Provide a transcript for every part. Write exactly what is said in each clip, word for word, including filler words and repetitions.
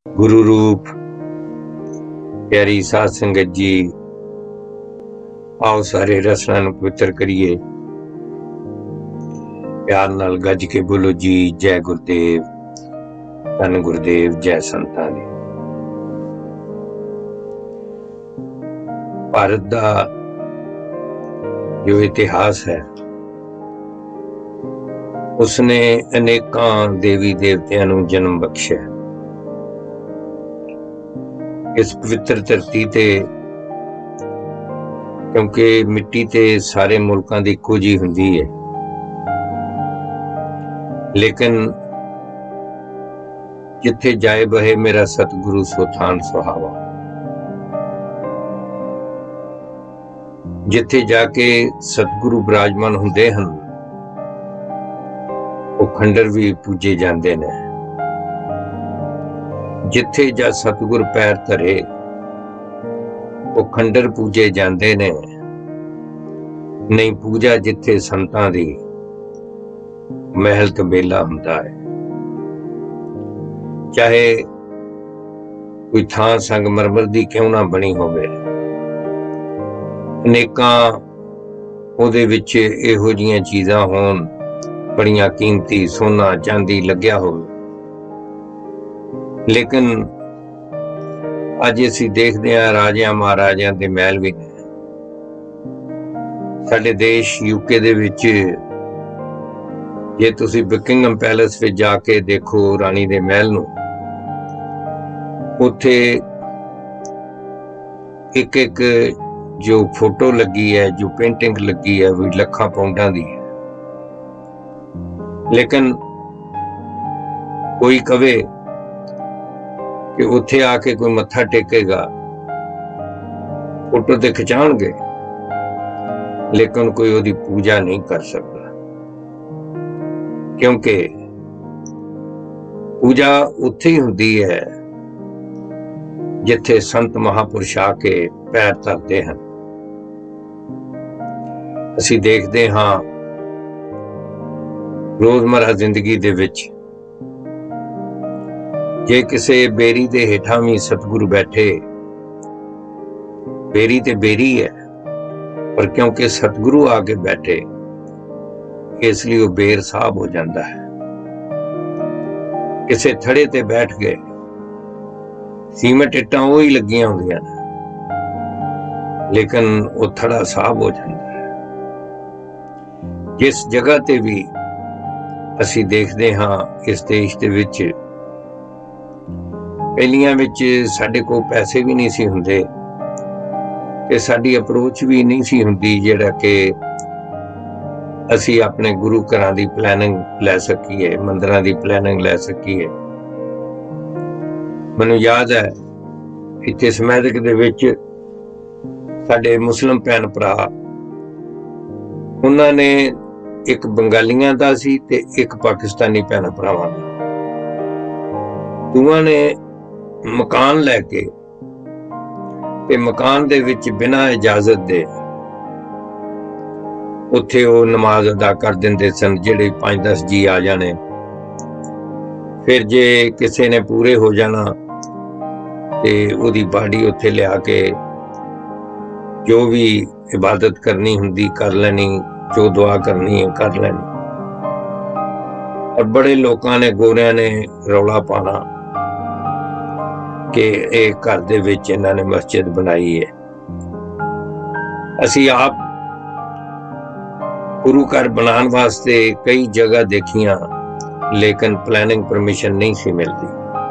गुरु रूप प्यारी साध संगत जी, आओ सारे रसना नूं पवित्र करिए। प्यार नाल गज के बोलो जी जय गुरुदेव, धन गुरुदेव, जय संतां दी। भारत दा जो इतिहास है उसने अनेकां देवी देवतियां नूं जन्म बख्शिया। इस पवित्र धरती ते क्योंकि मिट्टी ते सारे मुल्कां दी इक्को जी हुंदी है, लेकिन जिथे जाए बहे मेरा सतगुरु सोथान सुहावा। जिथे जाके सतगुरु विराजमान हुंदे हन वो खंडर भी पूजे जाते ने। जिथे जा सतगुर पैर धरे वो खंडर पूजे जाते ने। नहीं पूजा जिथे संतां दी महल तबेला हुंदा है। चाहे कोई थां संगमरमर दी क्यों ना बनी होवे, अनेकां ओहदे विच इहो जिहियां चीज़ां होण, बड़ियां कीमती सोना चांदी लग्या होवे, लेकिन अज असीं देखदे हां राजियां महाराजियां दे महल भी ने। साडे देश यूके दे विच जे तुसीं बकिंगम पैलेस विच जाके देखो रानी दे महल नूं, उत्थे एक एक जो फोटो लगी है, जो पेंटिंग लगी है, वो लखां पाउंडां दी है। लेकिन कोई कवे कि उत्थे आके कोई मत्था टेकेगा, फोटो ते खिचाणगे, लेकिन कोई ओदी पूजा नहीं कर सकता, क्योंकि पूजा उत्थे ही हुंदी है जिथे संत महापुरुष आके पैर धरते हैं। असीं देखते हाँ रोजमर्रा जिंदगी दे विच जे किसे बेरी दे हेठां भी सतगुरु बैठे, बेरी ते बेरी है, पर क्योंकि सतगुरु आके बैठे इसलिए वो बेर साहब हो जाता है। किसे थड़े ते बैठ गए, सीमेंट इट्टां वो ही लगियां होंदियां ने, लेकिन वो थड़ा साहब हो जाता है। जिस जगह ते भी असीं देखते हाँ इस देश दे विच पहलियां विच साडे कोल पैसे भी नहीं सी हुंदे ते साडी अप्रोच भी नहीं सी हुंदी जिहड़ा कि असीं अपने गुरु घरां दी प्लैनिंग लै सकीए, मंदिरां दी प्लैनिंग लै सकीए। मैनूं याद है इत्थे समैदक दे विच साडे मुस्लिम भैन भरा, उन्हां ने एक बंगालियां दा सी ते एक पाकिस्तानी भैन भरावां दा, दोवां ने मकान लैके ते मकान दे विच बिना इजाजत दे उत्थे वो नमाज अदा कर दिंदे सन, जेड़े पांच दस जी आ जाने। फिर जे किसी ने पूरे हो जाना ते उहदी बाडी उत्थे लिया के जो भी इबादत करनी हुंदी कर लैनी, जो दुआ करनी है कर लैनी। और बड़े लोगों ने गोरियां ने रौला पाना कि एक घर दे विच इन्हां ने मस्जिद बनाई है। असीं आप गुरु घर बनाने वास्ते कई जगह देखियां, लेकिन प्लैनिंग परमिशन नहीं सी मिलती।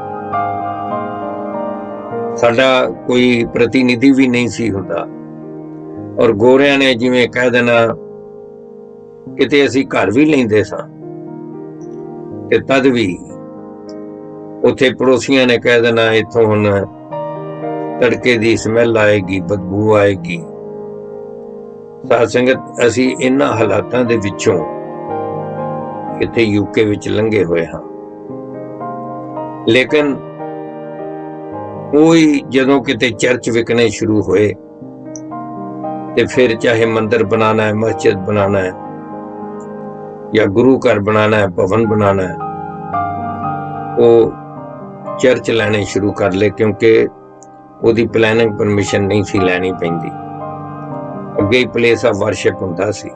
साडा कोई प्रतिनिधि भी नहीं सी हुंदा, और गोरियां ने जिवें कह देना किते असीं घर भी लैंदे सां ते तद भी उत्थे पड़ोसियां ने कह देना इत्थों हुण तड़के दी स्मैल आएगी, बदबू आएगी। साध संगत असीं इन्हां हालातां दे विचों इत्थे यूके विच लंघे होए हां, लेकिन कोई जदों किते चर्च विकने शुरू होए ते फिर चाहे मंदिर बनाना है, मस्जिद बनाना है, या गुरु घर बनाना है, भवन बनाना है, वो चर्च लैने शुरू कर ले, क्योंकि ਉਹਦੀ ਪਲੈਨਿੰਗ ਪਰਮਿਸ਼ਨ ਨਹੀਂ ਸੀ ਲੈਣੀ ਪੈਂਦੀ। ਅੱਗੇ ਹੀ ਪਲੇਸ ਆਫ ਵਰਸ਼ਿਪ ਹੁੰਦਾ ਸੀ।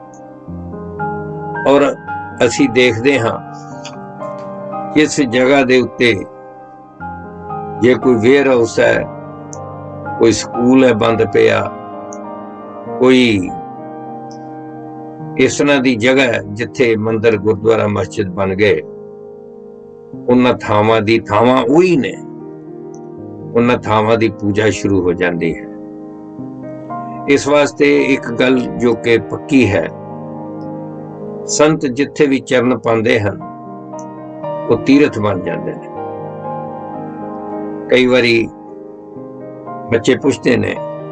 ਔਰ ਅਸੀਂ ਦੇਖਦੇ ਹਾਂ ਇਸ ਜਗ੍ਹਾ ਦੇ ਉੱਤੇ ਜੇ ਕੋਈ ਵੇਅਰ ਹਾਊਸ ਹੈ, ਕੋਈ ਸਕੂਲ ਹੈ ਬੰਦ ਪਿਆ, ਕੋਈ ਇਸ ਤਰ੍ਹਾਂ ਦੀ ਜਗ੍ਹਾ ਹੈ ਜਿੱਥੇ ਮੰਦਿਰ, ਗੁਰਦੁਆਰਾ, ਮਸਜਿਦ ਬਣ ਗਏ, ਉਹਨਾਂ ਥਾਵਾਂ ਦੀ ਥਾਵਾਂ ਉਹੀ ਨੇ, ਉਹਨਾਂ ਥਾਵਾਂ ਦੀ ਪੂਜਾ ਸ਼ੁਰੂ ਹੋ ਜਾਂਦੀ ਹੈ। ਇਸ ਵਾਸਤੇ ਇੱਕ ਗੱਲ ਜੋ ਕਿ ਪੱਕੀ ਹੈ, ਸੰਤ ਜਿੱਥੇ ਵੀ ਚਰਨ ਪਾਉਂਦੇ ਹਨ ਉਹ ਤੀਰਥ ਬਣ ਜਾਂਦੇ ਨੇ। ਕਈ ਵਾਰੀ ਬੱਚੇ ਪੁੱਛਦੇ ਨੇ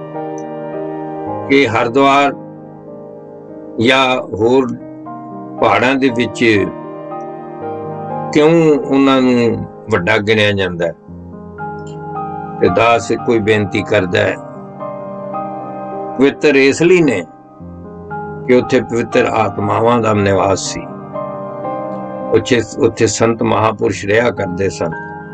ਕਿ ਹਰਿਦੁਆਰ ਜਾਂ ਹੋਰ ਪਹਾੜਾਂ ਦੇ ਵਿੱਚ ਕਿਉਂ ਉਹਨਾਂ ਨੂੰ ਵੱਡਾ ਗਿਣਿਆ ਜਾਂਦਾ ਹੈ? ਤੇ ਦਾਸ ਕੋਈ ਬੇਨਤੀ ਕਰਦਾ ਹੈ, ਪਵਿੱਤਰ ਇਸ ਲਈ ਨੇ ਕਿ ਉੱਥੇ ਪਵਿੱਤਰ ਆਤਮਾਵਾਂ ਦਾ ਨਿਵਾਸ ਸੀ, ਉੱਥੇ ਉੱਥੇ ਸੰਤ ਮਹਾਪੁਰਸ਼ ਰਿਹਾ ਕਰਦੇ ਸਨ।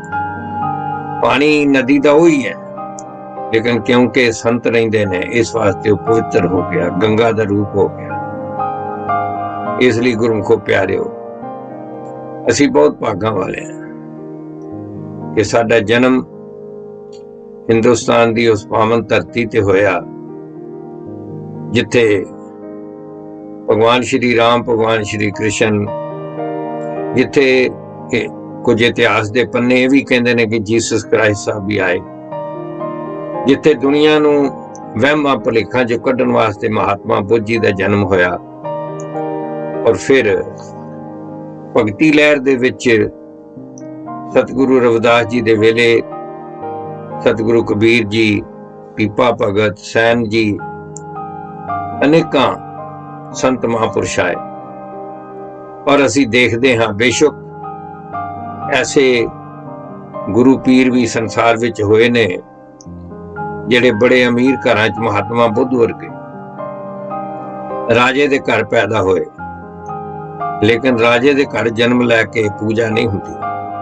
ਪਾਣੀ ਨਦੀ ਦਾ ਉਹੀ ਹੈ, ਲੇਕਿਨ ਕਿਉਂਕਿ ਸੰਤ ਰਹਿੰਦੇ ਨੇ ਇਸ ਵਾਸਤੇ ਉਹ ਪਵਿੱਤਰ ਹੋ ਗਿਆ, ਗੰਗਾ ਦਾ ਰੂਪ ਹੋ ਗਿਆ। ਇਸ ਲਈ ਗੁਰਮੁਖੋ ਪਿਆਰਿਓ, ਅਸੀਂ ਬਹੁਤ ਭਾਗਾਂ ਵਾਲੇ ਹਾਂ ਕਿ ਸਾਡਾ ਜਨਮ ਹਿੰਦੁਸਤਾਨ ਦੀ ਉਸ ਪਾਵਨ ਧਰਤੀ ਤੇ ਹੋਇਆ ਜਿੱਥੇ ਭਗਵਾਨ ਸ਼੍ਰੀ ਰਾਮ, ਭਗਵਾਨ ਸ਼੍ਰੀ ਕ੍ਰਿਸ਼ਨ, ਜਿੱਥੇ ਕੁਝ ਇਤਿਹਾਸ ਦੇ ਪੰਨੇ ਇਹ ਵੀ ਕਹਿੰਦੇ ਨੇ ਕਿ ਜੀਸਸ ਕ੍ਰਾਈਸਟ ਸਾਹਿਬ ਵੀ ਆਏ, ਜਿੱਥੇ ਦੁਨੀਆ ਨੂੰ ਵਹਿਮਾਂ ਭੁਲੇਖਾਂ ਚੋਂ ਕੱਢਣ ਵਾਸਤੇ ਮਹਾਤਮਾ ਬੁੱਧ ਜੀ ਦਾ ਜਨਮ ਹੋਇਆ। ਔਰ ਫਿਰ ਭਗਤੀ ਲਹਿਰ ਦੇ ਵਿੱਚ ਸਤਿਗੁਰੂ ਰਵਿਦਾਸ ਜੀ ਦੇ ਵੇਲੇ ਸਤਿਗੁਰੂ ਕਬੀਰ ਜੀ, ਪੀਪਾ ਭਗਤ, ਸੈਨ ਜੀ, ਅਨੇਕਾਂ ਸੰਤ ਮਹਾਂਪੁਰਸ਼ ਆਏ। ਔਰ ਅਸੀਂ ਦੇਖਦੇ ਹਾਂ ਬੇਸ਼ੱਕ ਐਸੇ ਗੁਰੂ ਪੀਰ ਵੀ ਸੰਸਾਰ ਵਿੱਚ ਹੋਏ ਨੇ ਜਿਹੜੇ ਬੜੇ ਅਮੀਰ ਘਰਾਂ 'ਚ ਮਹਾਤਮਾ ਬੁੱਧ ਵਰਗੇ ਰਾਜੇ ਦੇ ਘਰ ਪੈਦਾ ਹੋਏ, ਲੇਕਿਨ ਰਾਜੇ ਦੇ ਘਰ ਜਨਮ ਲੈ ਕੇ ਪੂਜਾ ਨਹੀਂ ਹੁੰਦੀ,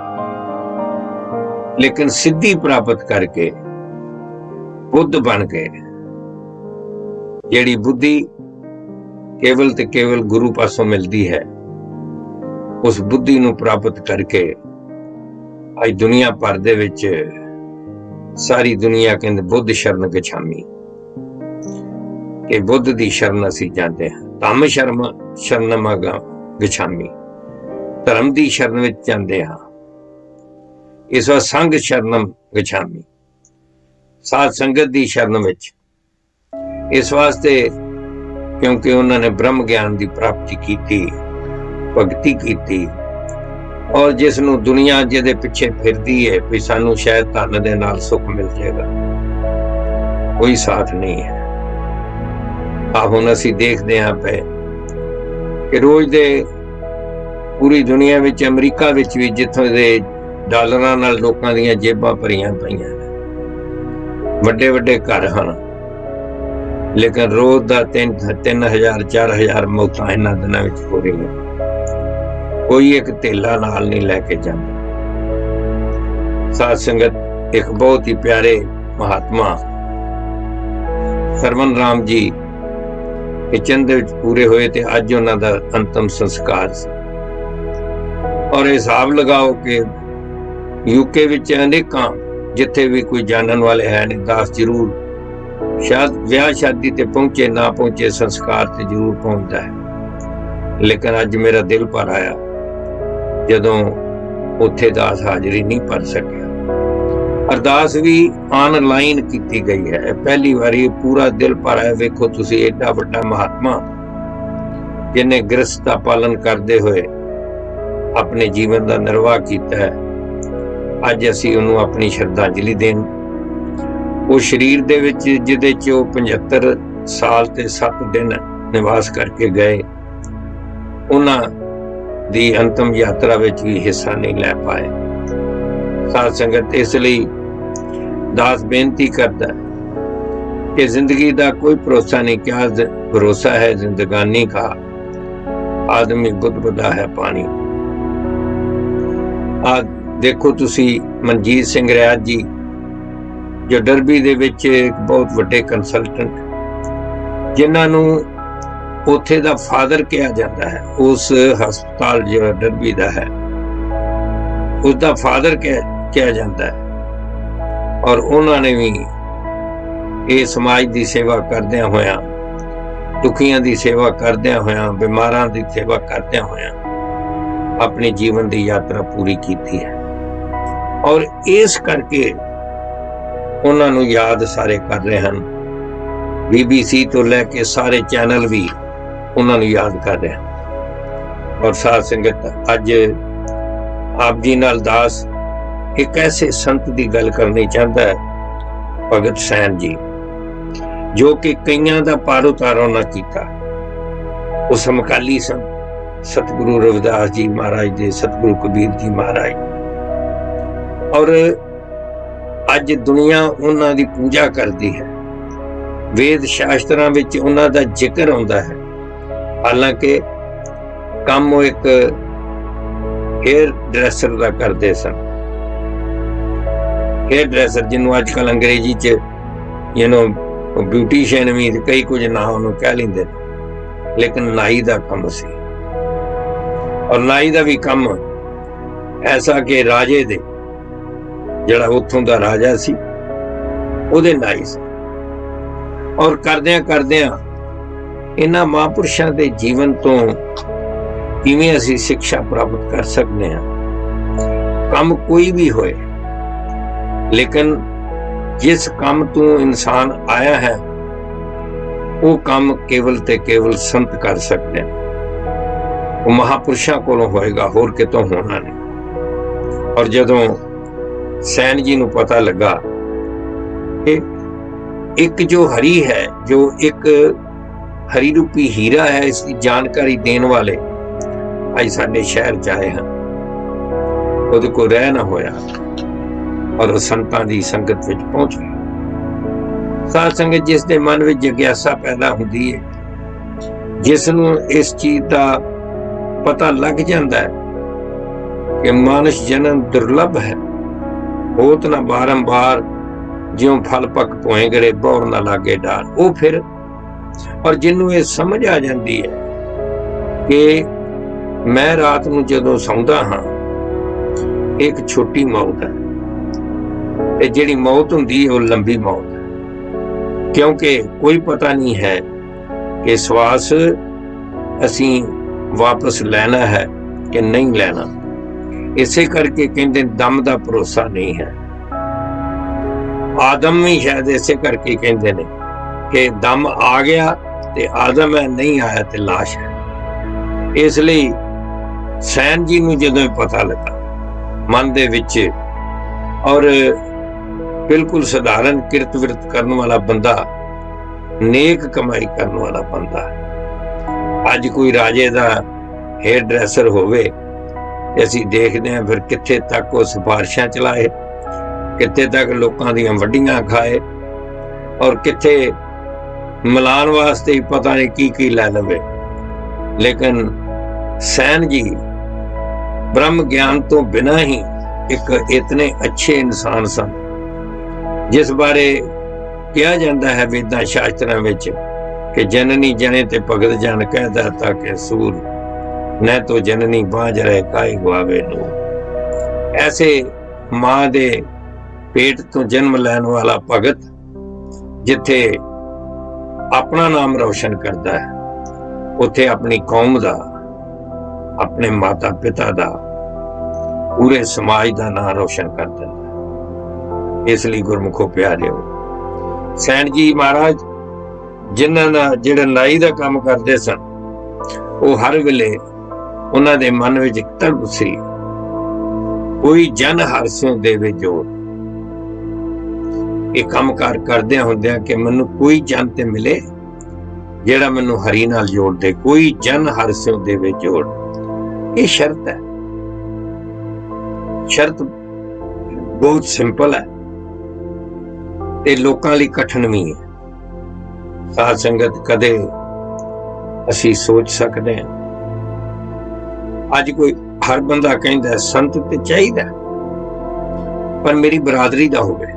ਲੇਕਿਨ ਸਿੱਧੀ ਪ੍ਰਾਪਤ ਕਰਕੇ ਬੁੱਧ ਬਣ ਗਏ। ਜਿਹੜੀ ਬੁੱਧੀ ਕੇਵਲ ਤੇ ਕੇਵਲ ਗੁਰੂ ਪਾਸੋਂ ਮਿਲਦੀ ਹੈ, ਉਸ ਬੁੱਧੀ ਨੂੰ ਪ੍ਰਾਪਤ ਕਰਕੇ ਅੱਜ ਦੁਨੀਆ ਭਰ ਦੇ ਵਿੱਚ ਸਾਰੀ ਦੁਨੀਆ ਕਹਿੰਦੇ ਬੁੱਧ ਸ਼ਰਨ ਗਛਾਮੀ, ਕਿ ਬੁੱਧ ਦੀ ਸ਼ਰਨ ਅਸੀਂ ਜਾਂਦੇ ਹਾਂ। ਧੰਮ ਸ਼ਰਮ ਸ਼ਰਨਮ ਗਛਾਮੀ, ਧਰਮ ਦੀ ਸ਼ਰਨ ਵਿੱਚ ਜਾਂਦੇ ਹਾਂ। ਇਸ ਵਾਰ ਸੰਗ ਸ਼ਰਨਮ ਗਛਾਮੀ, ਸਾਧ ਸੰਗਤ ਦੀ ਸ਼ਰਨ ਵਿੱਚ। ਇਸ ਵਾਸਤੇ ਕਿਉਂਕਿ ਉਹਨਾਂ ਨੇ ਬ੍ਰਹਮ ਗਿਆਨ ਦੀ ਪ੍ਰਾਪਤੀ ਕੀਤੀ, ਭਗਤੀ ਕੀਤੀ, ਔਰ ਜਿਸ ਨੂੰ ਦੁਨੀਆ ਜਿਹਦੇ ਪਿੱਛੇ ਫਿਰਦੀ ਹੈ ਵੀ ਸਾਨੂੰ ਸ਼ਾਇਦ ਧਨ ਦੇ ਨਾਲ ਸੁੱਖ ਮਿਲ ਜਾਏਗਾ, ਕੋਈ ਸਾਥ ਨਹੀਂ ਹੈ। ਆ ਹੁਣ ਅਸੀਂ ਦੇਖਦੇ ਹਾਂ ਪਏ ਕਿ ਰੋਜ਼ ਦੇ ਪੂਰੀ ਦੁਨੀਆ ਵਿੱਚ, ਅਮਰੀਕਾ ਵਿੱਚ ਵੀ ਜਿੱਥੋਂ ਦੇ ਡਾਲਰਾਂ ਨਾਲ ਲੋਕਾਂ ਦੀਆਂ ਜੇਬਾਂ ਭਰੀਆਂ ਪਈਆਂ ਨੇ, ਵੱਡੇ ਵੱਡੇ ਘਰ ਹਨ, ਲੇਕਿਨ ਰੋਜ਼ ਦਾ ਤਿੰਨ ਤਿੰਨ ਹਜ਼ਾਰ ਚਾਰ ਹਜ਼ਾਰ ਮੌਤਾਂ ਇਹਨਾਂ ਦਿਨਾਂ ਵਿੱਚ ਹੋ ਰਹੀਆਂ। ਕੋਈ ਇੱਕ ਧੇਲਾ ਨਾਲ ਨਹੀਂ ਲੈ ਕੇ ਜਾਂਦਾ। ਸਾਧ ਸੰਗਤ, ਇੱਕ ਬਹੁਤ ਹੀ ਪਿਆਰੇ ਮਹਾਤਮਾ ਸਰਵਨ ਰਾਮ ਜੀ ਇਹ ਚੰਦ ਵਿੱਚ ਪੂਰੇ ਹੋਏ ਤੇ ਅੱਜ ਉਹਨਾਂ ਦਾ ਅੰਤਮ ਸੰਸਕਾਰ ਸੀ। ਔਰ ਹਿਸਾਬ ਲਗਾਓ ਕਿ ਯੂਕੇ ਵਿੱਚ ਅਨੇਕਾਂ ਜਿੱਥੇ ਵੀ ਕੋਈ ਜਾਣਨ ਵਾਲੇ ਹੈ ਨੇ, ਦਾਸ ਜ਼ਰੂਰ ਸ਼ਾਇਦ ਵਿਆਹ ਸ਼ਾਦੀ ਤੇ ਪਹੁੰਚੇ ਨਾ ਪਹੁੰਚੇ, ਸੰਸਕਾਰ ਤੇ ਜ਼ਰੂਰ ਪਹੁੰਚਦਾ ਹੈ। ਲੇਕਿਨ ਅੱਜ ਮੇਰਾ ਦਿਲ ਭਰ ਆਇਆ ਜਦੋਂ ਉੱਥੇ ਦਾਸ ਹਾਜ਼ਰੀ ਨਹੀਂ ਭਰ ਸਕਿਆ। ਅਰਦਾਸ ਵੀ ਆਨਲਾਈਨ ਕੀਤੀ ਗਈ ਹੈ, ਪਹਿਲੀ ਵਾਰੀ ਪੂਰਾ ਦਿਲ ਭਰ ਆਇਆ। ਵੇਖੋ ਤੁਸੀਂ, ਏਡਾ ਵੱਡਾ ਮਹਾਤਮਾ ਜਿਹਨੇ ਗ੍ਰਸਥ ਦਾ ਪਾਲਨ ਕਰਦੇ ਹੋਏ ਆਪਣੇ ਜੀਵਨ ਦਾ ਨਿਰਵਾਹ ਕੀਤਾ ਹੈ, ਅੱਜ ਅਸੀਂ ਉਹਨੂੰ ਆਪਣੀ ਸ਼ਰਧਾਂਜਲੀ ਦੇਣ, ਉਹ ਸਰੀਰ ਦੇ ਵਿੱਚ ਜਿਹਦੇ ਚ ਉਹ ਪਝੱਤਰ ਸਾਲ ਤੇ ਸੱਤ ਦਿਨ ਨਿਵਾਸ ਕਰਕੇ ਗਏ, ਉਹਨਾਂ ਦੀ ਅੰਤਮ ਯਾਤਰਾ ਵਿੱਚ ਵੀ ਹਿੱਸਾ ਨਹੀਂ ਲੈ ਪਾਏ। ਸਾਧ ਸੰਗਤ, ਇਸ ਲਈ ਦਾਸ ਬੇਨਤੀ ਕਰਦਾ कि जिंदगी का कोई भरोसा नहीं, क्या भरोसा है जिंदगानी का, आदमी बुदबुदा है पानी। आज देखो तुसी मनजीत सिंह रियाज जी जो डरबी दे विच एक बहुत वड्डे कंसलटेंट जिन्हां नूं उत्थे दा फादर कहा जाता है, उस हस्पताल जो डरबी दा है उसका फादर कहा जाता है, और उन्होंने भी ये समाज की सेवा करदे होया, दुखियां की सेवा करदे होया, बीमारां की सेवा करदे होया अपने जीवन की यात्रा पूरी की है। और इस करके उन्होंने याद सारे कर रहे हैं, बीबीसी तो लैके सारे चैनल भी उन्होंने याद कर रहे हैं। और साध संगत अज आप जी नाल दास एक ऐसे संत की गल करनी चाहता है, भगत सैन जी, जो कि कईयां दा पार उतारो ना कीता। वो समकाली सन सतगुरु रविदास जी महाराज दे, सतगुरु कबीर जी महाराज, और अज दुनिया उन्हां दी पूजा करती है। वेद शास्त्रां विच उन्हां दा जिक्र आउंदा है, हालांकि काम वो एक हेयर ड्रैसर का करते सन। हेयर ड्रैसर जिन्होंने अजकल अंग्रेजी च यू नो ब्यूटीशियन भी कई कुछ ना उन्होंने कह लेंदे, लेकिन नाई का काम सी। और नाई का भी काम ऐसा कि राजे दे जिहड़ा उत्थों दा राजा सी उहदे नाई सी। और करदियां करदियां इन्हां महापुरुषां दे जीवन तो किवें असीं शिक्षा प्राप्त कर सकते हैं। काम कोई भी होए, लेकिन जिस काम तो इंसान आया है वो काम केवल ते केवल संत कर सकते हैं। वो महापुरुषों कोलों होएगा, होर कितों होना नहीं। और जदों सैन जी नूं पता लगा कि एक जो हरी है, जो एक हरी रूपी हीरा है, इसकी जानकारी देने वाले अज साडे शहर च आए हैं, उहदे कोल रह ना होया और संतां दी संगत विच पहुंच गया। साध संगत जिस दे मन विच जिग्यासा पैदा हुंदी है, जिस नूं इस चीज का पता लग जाता है कि मानुष जन्म दुर्लभ है, होत ना बारंबार ज्यों फल पक पोए गड़े बौर ना लागे डार, वो फिर और जिन्हों ये समझ आ जाती है कि मैं रात नूं जदों सौंदा हाँ एक छोटी मौत है, ते जिहड़ी मौत हुंदी है वो लंबी मौत है, क्योंकि कोई पता नहीं है कि श्वास असीं वापस लेना है कि नहीं लेना। इसे करके कहते दम का भरोसा नहीं है। आदम भी शायद इसे करके कहते ने कि दम आ गया ते आदम है, नहीं आया ते लाश है। इसलिए सैन जी नूं जदों पता लगा मन दे विच, और बिल्कुल साधारण किरत विरत करने वाला बंदा, नेक कमाई करने वाला बंदा, अज कोई राजे दा हेयर ड्रैसर होवे, असीं देखते हैं फिर कित्थे तक वो सिफारिशां चलाए, कित्थे तक लोकां दियां वड्डियां खाए, और कित्थे मिलान वास्ते ही पता नहीं की की लै लवे। लेकिन सैन जी ब्रह्म ज्ञान तो बिना ही एक इतने अच्छे इंसान सन, जिस बारे कहा जाता है वेदां शास्त्रां विच कि जननी जने ते भगत जन कह दाता के सूर, न तो जननी बांझ रहे काई गुआवे नूर। ऐसे मां दे पेट तो जन्म लैन वाला भगत जिथे अपना नाम रोशन करता है, उथे अपनी कौम दा, अपने माता पिता दा, पूरे समाज दा नाम रोशन कर दिंदा। इसलिए गुरमुखो प्यारिओ, सैन जी महाराज जिन्हां दा जिहड़ा नाई दा काम करदे सन, वो हर वेले उन्हां दे मन विच इक तड़प सी, कोई जन हारसियों देवे जोर। ये काम कार करदियां हुंदियां कि मैनूं कोई जन ते मिले जिहड़ा मैनूं हरी नाल जोड़ दे, कोई जन हारसियों देवे जोड़। ये शर्त है, शर्त बहुत सिंपल है ते लोकां लई कठिन भी है। साध संगत कदे असी सोच सकते हैं, अज कोई हर बंदा कहता संत ते चाहिदा, पर मेरी बरादरी दा होवे,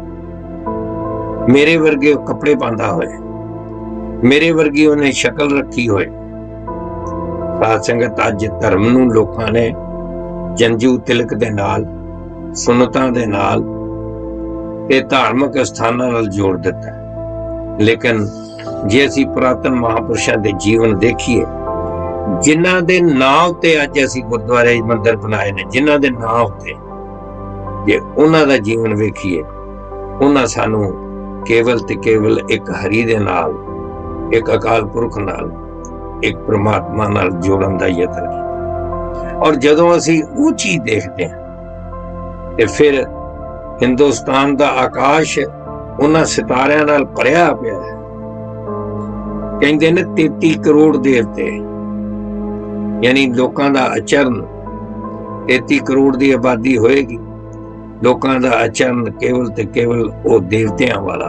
मेरे वर्गे कपड़े पांदा होए, मेरे वर्गी उन्हें शक्ल रखी होए। साध संगत अज धर्म नूं लोकां ने जंजू तिलक दे नाल, सुनतां दे नाल ते धार्मिक स्थानां नाल जोड़ दिता। लेकिन जे असीं पुरातन महापुरुषां दे जीवन देखीए, जिन्हां दे नाम ते अज असीं गुरुद्वारे मंदिर बनाए ने, जिन्हां दे नाम उत्ते जे उन्हां दा जीवन वेखीए, उन्हां सानूं केवल ते केवल एक हरि दे नाल, एक अकाल पुरख नाल, एक परमात्मा नाल जोड़न दा यतन किया। और जदों असीं वो चीज देखते हैं ते फिर हिंदुस्तान दा आकाश उन्हां सितारियां नाल भरिया पिया है। कहंदे ने तेती करोड़ देवते, यानी लोकां दा आचरण तेती करोड़ दी आबादी होएगी, लोकां दा आचरण केवल ते केवल वो देवतियां वाला।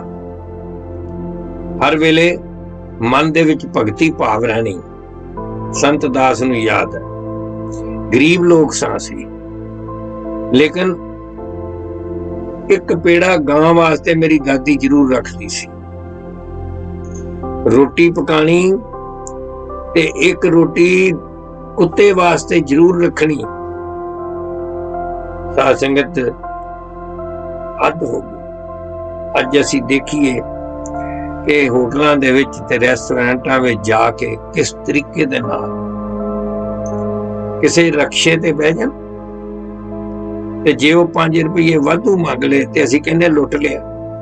हर वेले मन दे विच भगती भाव रहनी। संत दास नूं याद है, गरीब लोग सां सी, लेकिन एक पेड़ा गां वास्ते मेरी दादी जरूर रखती सी। रोटी पकानी ते एक रोटी कुत्ते वास्ते जरूर रखनी। साध संगत हद हो गई। अज असीं देखिए कि होटलों दे विच ते रेस्टोरेंटां विच जाके किस तरीके दे नाल किसी रक्शे ते बह जाण ते जे वो पांच रुपये वाधू मंग ले ते असीं कहंदे लुट लिया।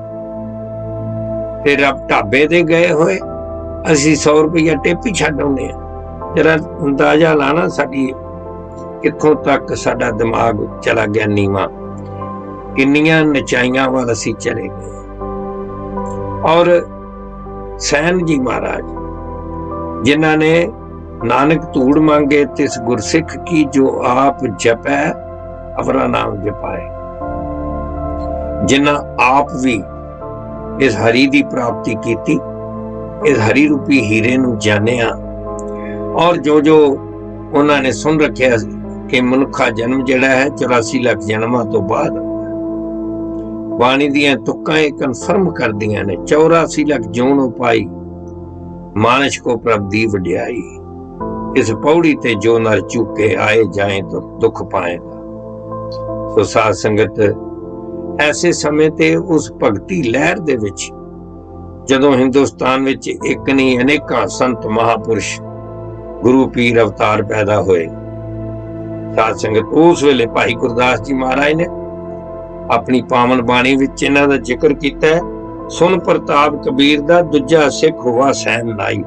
ते रब ढाबे ते गए होए असीं सौ रुपया टिप ही छड्ड आउंदे आ। जरा अंदाजा लाना साडी कित्थों तक साडा दिमाग चला गया नीवा, किन्नियां नचाइयां वाल असीं चले गए। और सैन जी महाराज जिन्हां ने नानक धूड़ मांगे तिस गुरसिख की, जो आप जपै अवरा नाम जपाए। जिन्हां आप भी इस हरि दी प्राप्ति कीती, इस हरि रूपी हीरे नूं जानिया, और जो जो उन्होंने सुन रखिया कि मनुखा जन्म जिहड़ा है चौरासी लाख जन्मां तो बाद। बाणी दियां तुक्कां कन्फर्म कर दियां ने, चौरासी लाख जोन पाई मानस को प्रभ दी वड्याई। इस पौड़ी ते जो नर चूके आए जाए तो दुख पाएगा। सो साध संगत ऐसे समय ते उस भगती लहर दे विच जदों हिंदुस्तान विच एक नहीं अनेकां संत महापुरुष गुरु पीर अवतार पैदा होए। साध संगत उस वेले भाई गुरदास जी महाराज ने अपनी पावन बाणी विच इन्हां दा जिक्र कीता है। सुन प्रताप कबीर दा दूजा सिख हुआ सैन नाई।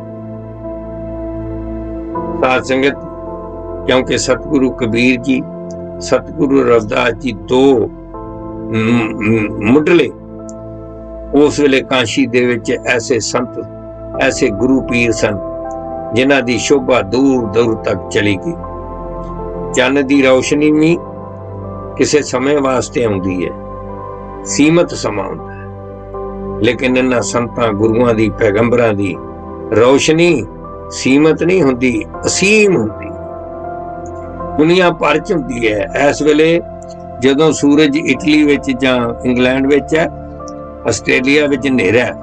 साध संगत क्योंकि सतगुरु कबीर जी, सतगुरु रविदास जी दो मुढले उस वेले काशी दे विच ऐसे संत, ऐसे गुरु पीर सन जिन्हां दी शोभा दूर दूर तक चली गई। चन्न दी रोशनी भी किसी समय वास्ते आउंदी है, सीमित समा हुंदा है, लेकिन इन्हां संतां गुरुआं दी पैगंबरां दी रोशनी सीमित नहीं हुंदी, असीम हुंदी, दुनिया भर च हुंदी है। इस वेले जदों सूरज इटली विच जां इंग्लैंड विच है, आस्ट्रेलिया विच नेरा है,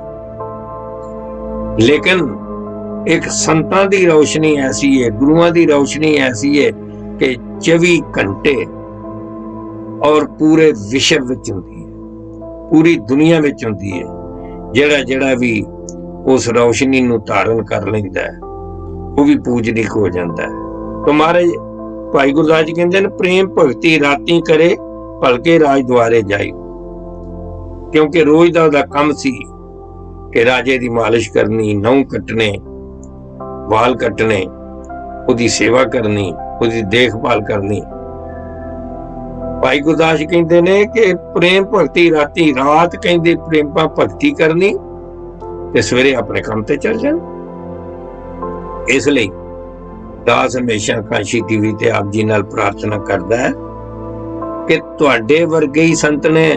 लेकिन एक संतां दी रोशनी ऐसी है, गुरुआं दी रोशनी ऐसी है कि चौबी घंटे और पूरे विश्व विच हुंदी है, पूरी दुनिया विच हुंदी है। जेड़ा जेड़ा भी उस रोशनी नूं धारण कर लैंदा है वो भी पूजनीक हो जाता है। तो महाराज भाई गुरदास जी कहंदे ने प्रेम भगती राती करे भलके राज द्वारे जाए। क्योंकि रोज दा ओहदा काम सी कि राजे दी मालिश करनी, नौं कटने, वाल कटने, उसकी सेवा करनी, उसकी देखभाल करनी। भाई गुरदास जी कहते ने कि प्रेम भगती राती, रात कहते प्रेम भगती करनी ते सवेरे अपने काम ते चल जाना। इसलिए दास हमेशा काशी टीवी ते आप जी नाल प्रार्थना करता है कि तुहाडे वर्गे ही संत ने,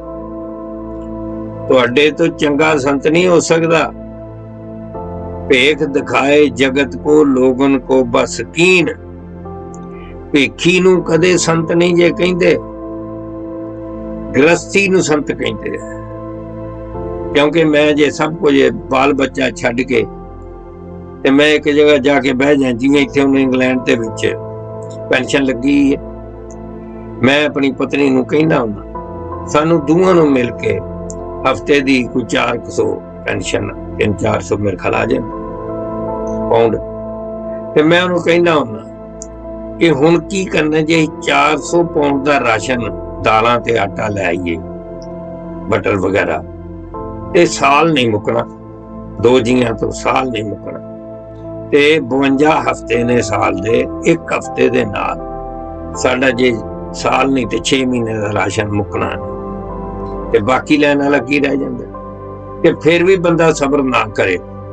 तुहाडे तो चंगा संत नहीं हो सकता। भेख दिखाए जगत को लोगन को बस कीन, भेखी नूं कदे संत नहीं जे कहंदे। गृहस्थी नूं संत कहते हैं, क्योंकि मैं जे सब कुछ बाल बच्चा छड्ड के ते मैं एक जगह जाके बह जा, जिवें इत्थे हुण इंग्लैंड दे विच पेंशन लगी है, मैं अपनी पत्नी नूं कहना हुंदा सानू दोवां नूं मिल के हफ्ते दी कोई चार सौ पेंशन तीन चार सौ मेरे ख्याल आ जाए पाउंड, ते मैं उन्होंने कहना हुंदा कि हुण की करना जे चार सौ पाउंड का राशन दालां ते आटा लै आईए बटर वगैरह, ते साल नहीं मुकना, दो जियां तो साल नहीं मुकना, ते बवंजा हफ्ते ने साल दे, एक हफ्ते दे नाल साडा जे साल नहीं ते छे महीने का राशन मुकना ते बाकी लैन वाला की रह जांदा। ते फिर भी बंदा सब्र ना करे,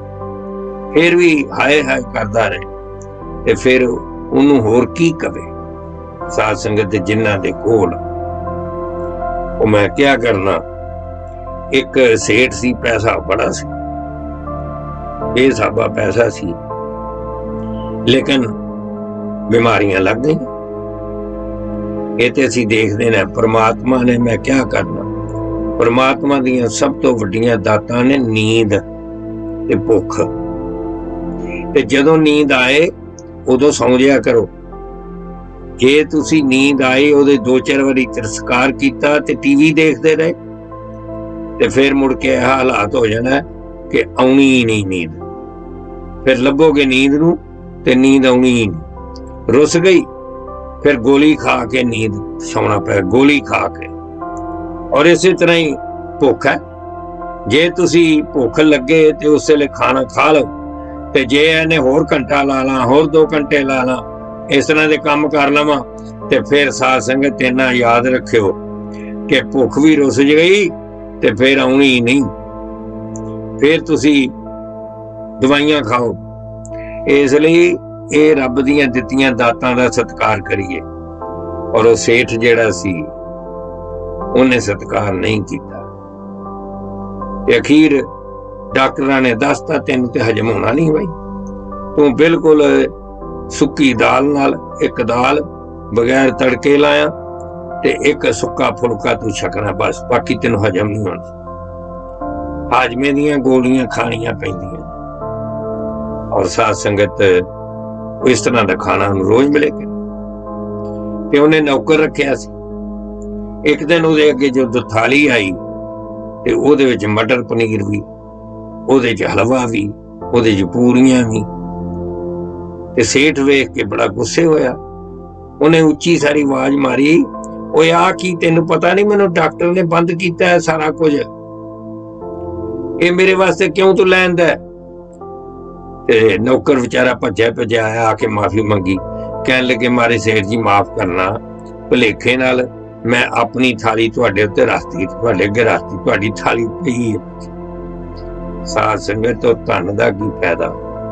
फिर भी हाय हाय करदा रहे, ते फिर उन्होंने होर की कवे। साध संगत जिन्हां दे कोल वो मैं क्या करना, एक सेठ सी, पैसा बड़ा सी, बेसाबा पैसा सी, लेकिन बीमारियां लग गई। ये ते असीं देखदे ने परमात्मा ने, मैं क्या करना, परमात्मा दियां सब तो वड्डियां दातां ने नींद ते भुख, ते जदों नींद आए उदों सौ जिया करो। जे तुसी नींद आई उहदे दो चार वारी तिरस्कार कीता ते टीवी देखते रहे ते फिर मुड़ के हालात हो जाना कि आउणी ही नहीं नींद, फिर लभोगे नींद नूं ते नींद आउणी ही नहीं, रुस गई फिर गोली खा के नींद सौना पै, गोली खा के। और इस तरह ही भुख है, जे तुसी भुख लगे ते उस वेले खाना खा लो, ते जे इन्हें होर घंटा ला ला, होर दो घंटे ला ला, इस तरह के काम कर लवां, ते फिर साध संगत इन्ना याद रखियो कि भुख भी रुस गई ते फिर आउणी ही नहीं, फिर तुसी दवाइयां खाओ। इसलिए ये रब दियां दित्तियां दातां दा सत्कार करिए। और वो सेठ जिहड़ा सी उन्हें सत्कार नहीं किया, अखीर डॉक्टरां ने दसता तेन ते हजम होना नहीं भाई, तू बिल्कुल सुक्की दाल नाल, एक दाल बगैर तड़के लाया ते एक सुक्का फुलका तू छकना बस, बाकी तेन हजम नहीं होना। हाजमे दियां गोलियां खानियां पैंदियां। और साध संगत इस तरह का खाना रोज मिलेगा। ते उन्हें नौकर रखिया सी, एक दिन उहदे अगे जो थाली आई ते उहदे विच मटर पनीर भी, उहदे च हलवा भी, उहदे च पूरियां भी। ते सेठ वेख के बड़ा गुस्से होया, उन्हें उच्ची सारी आवाज मारी, ओए आ की तेनू पता नहीं मैनू डॉक्टर ने बंद किया है सारा कुछ, ये मेरे वास्ते क्यों तू लैंदा है? ते नौकर बेचारा भज्या भज्या आया, आके माफी मंगी, कहन लगे मारे सेठ जी माफ करना, भुलेखे नाल मैं अपनी थाली तुहाडे उत्ते रखती, तुहाडे अगे रखती, तुहाडी थाली पई है। साध संगत तो धन दा की फायदा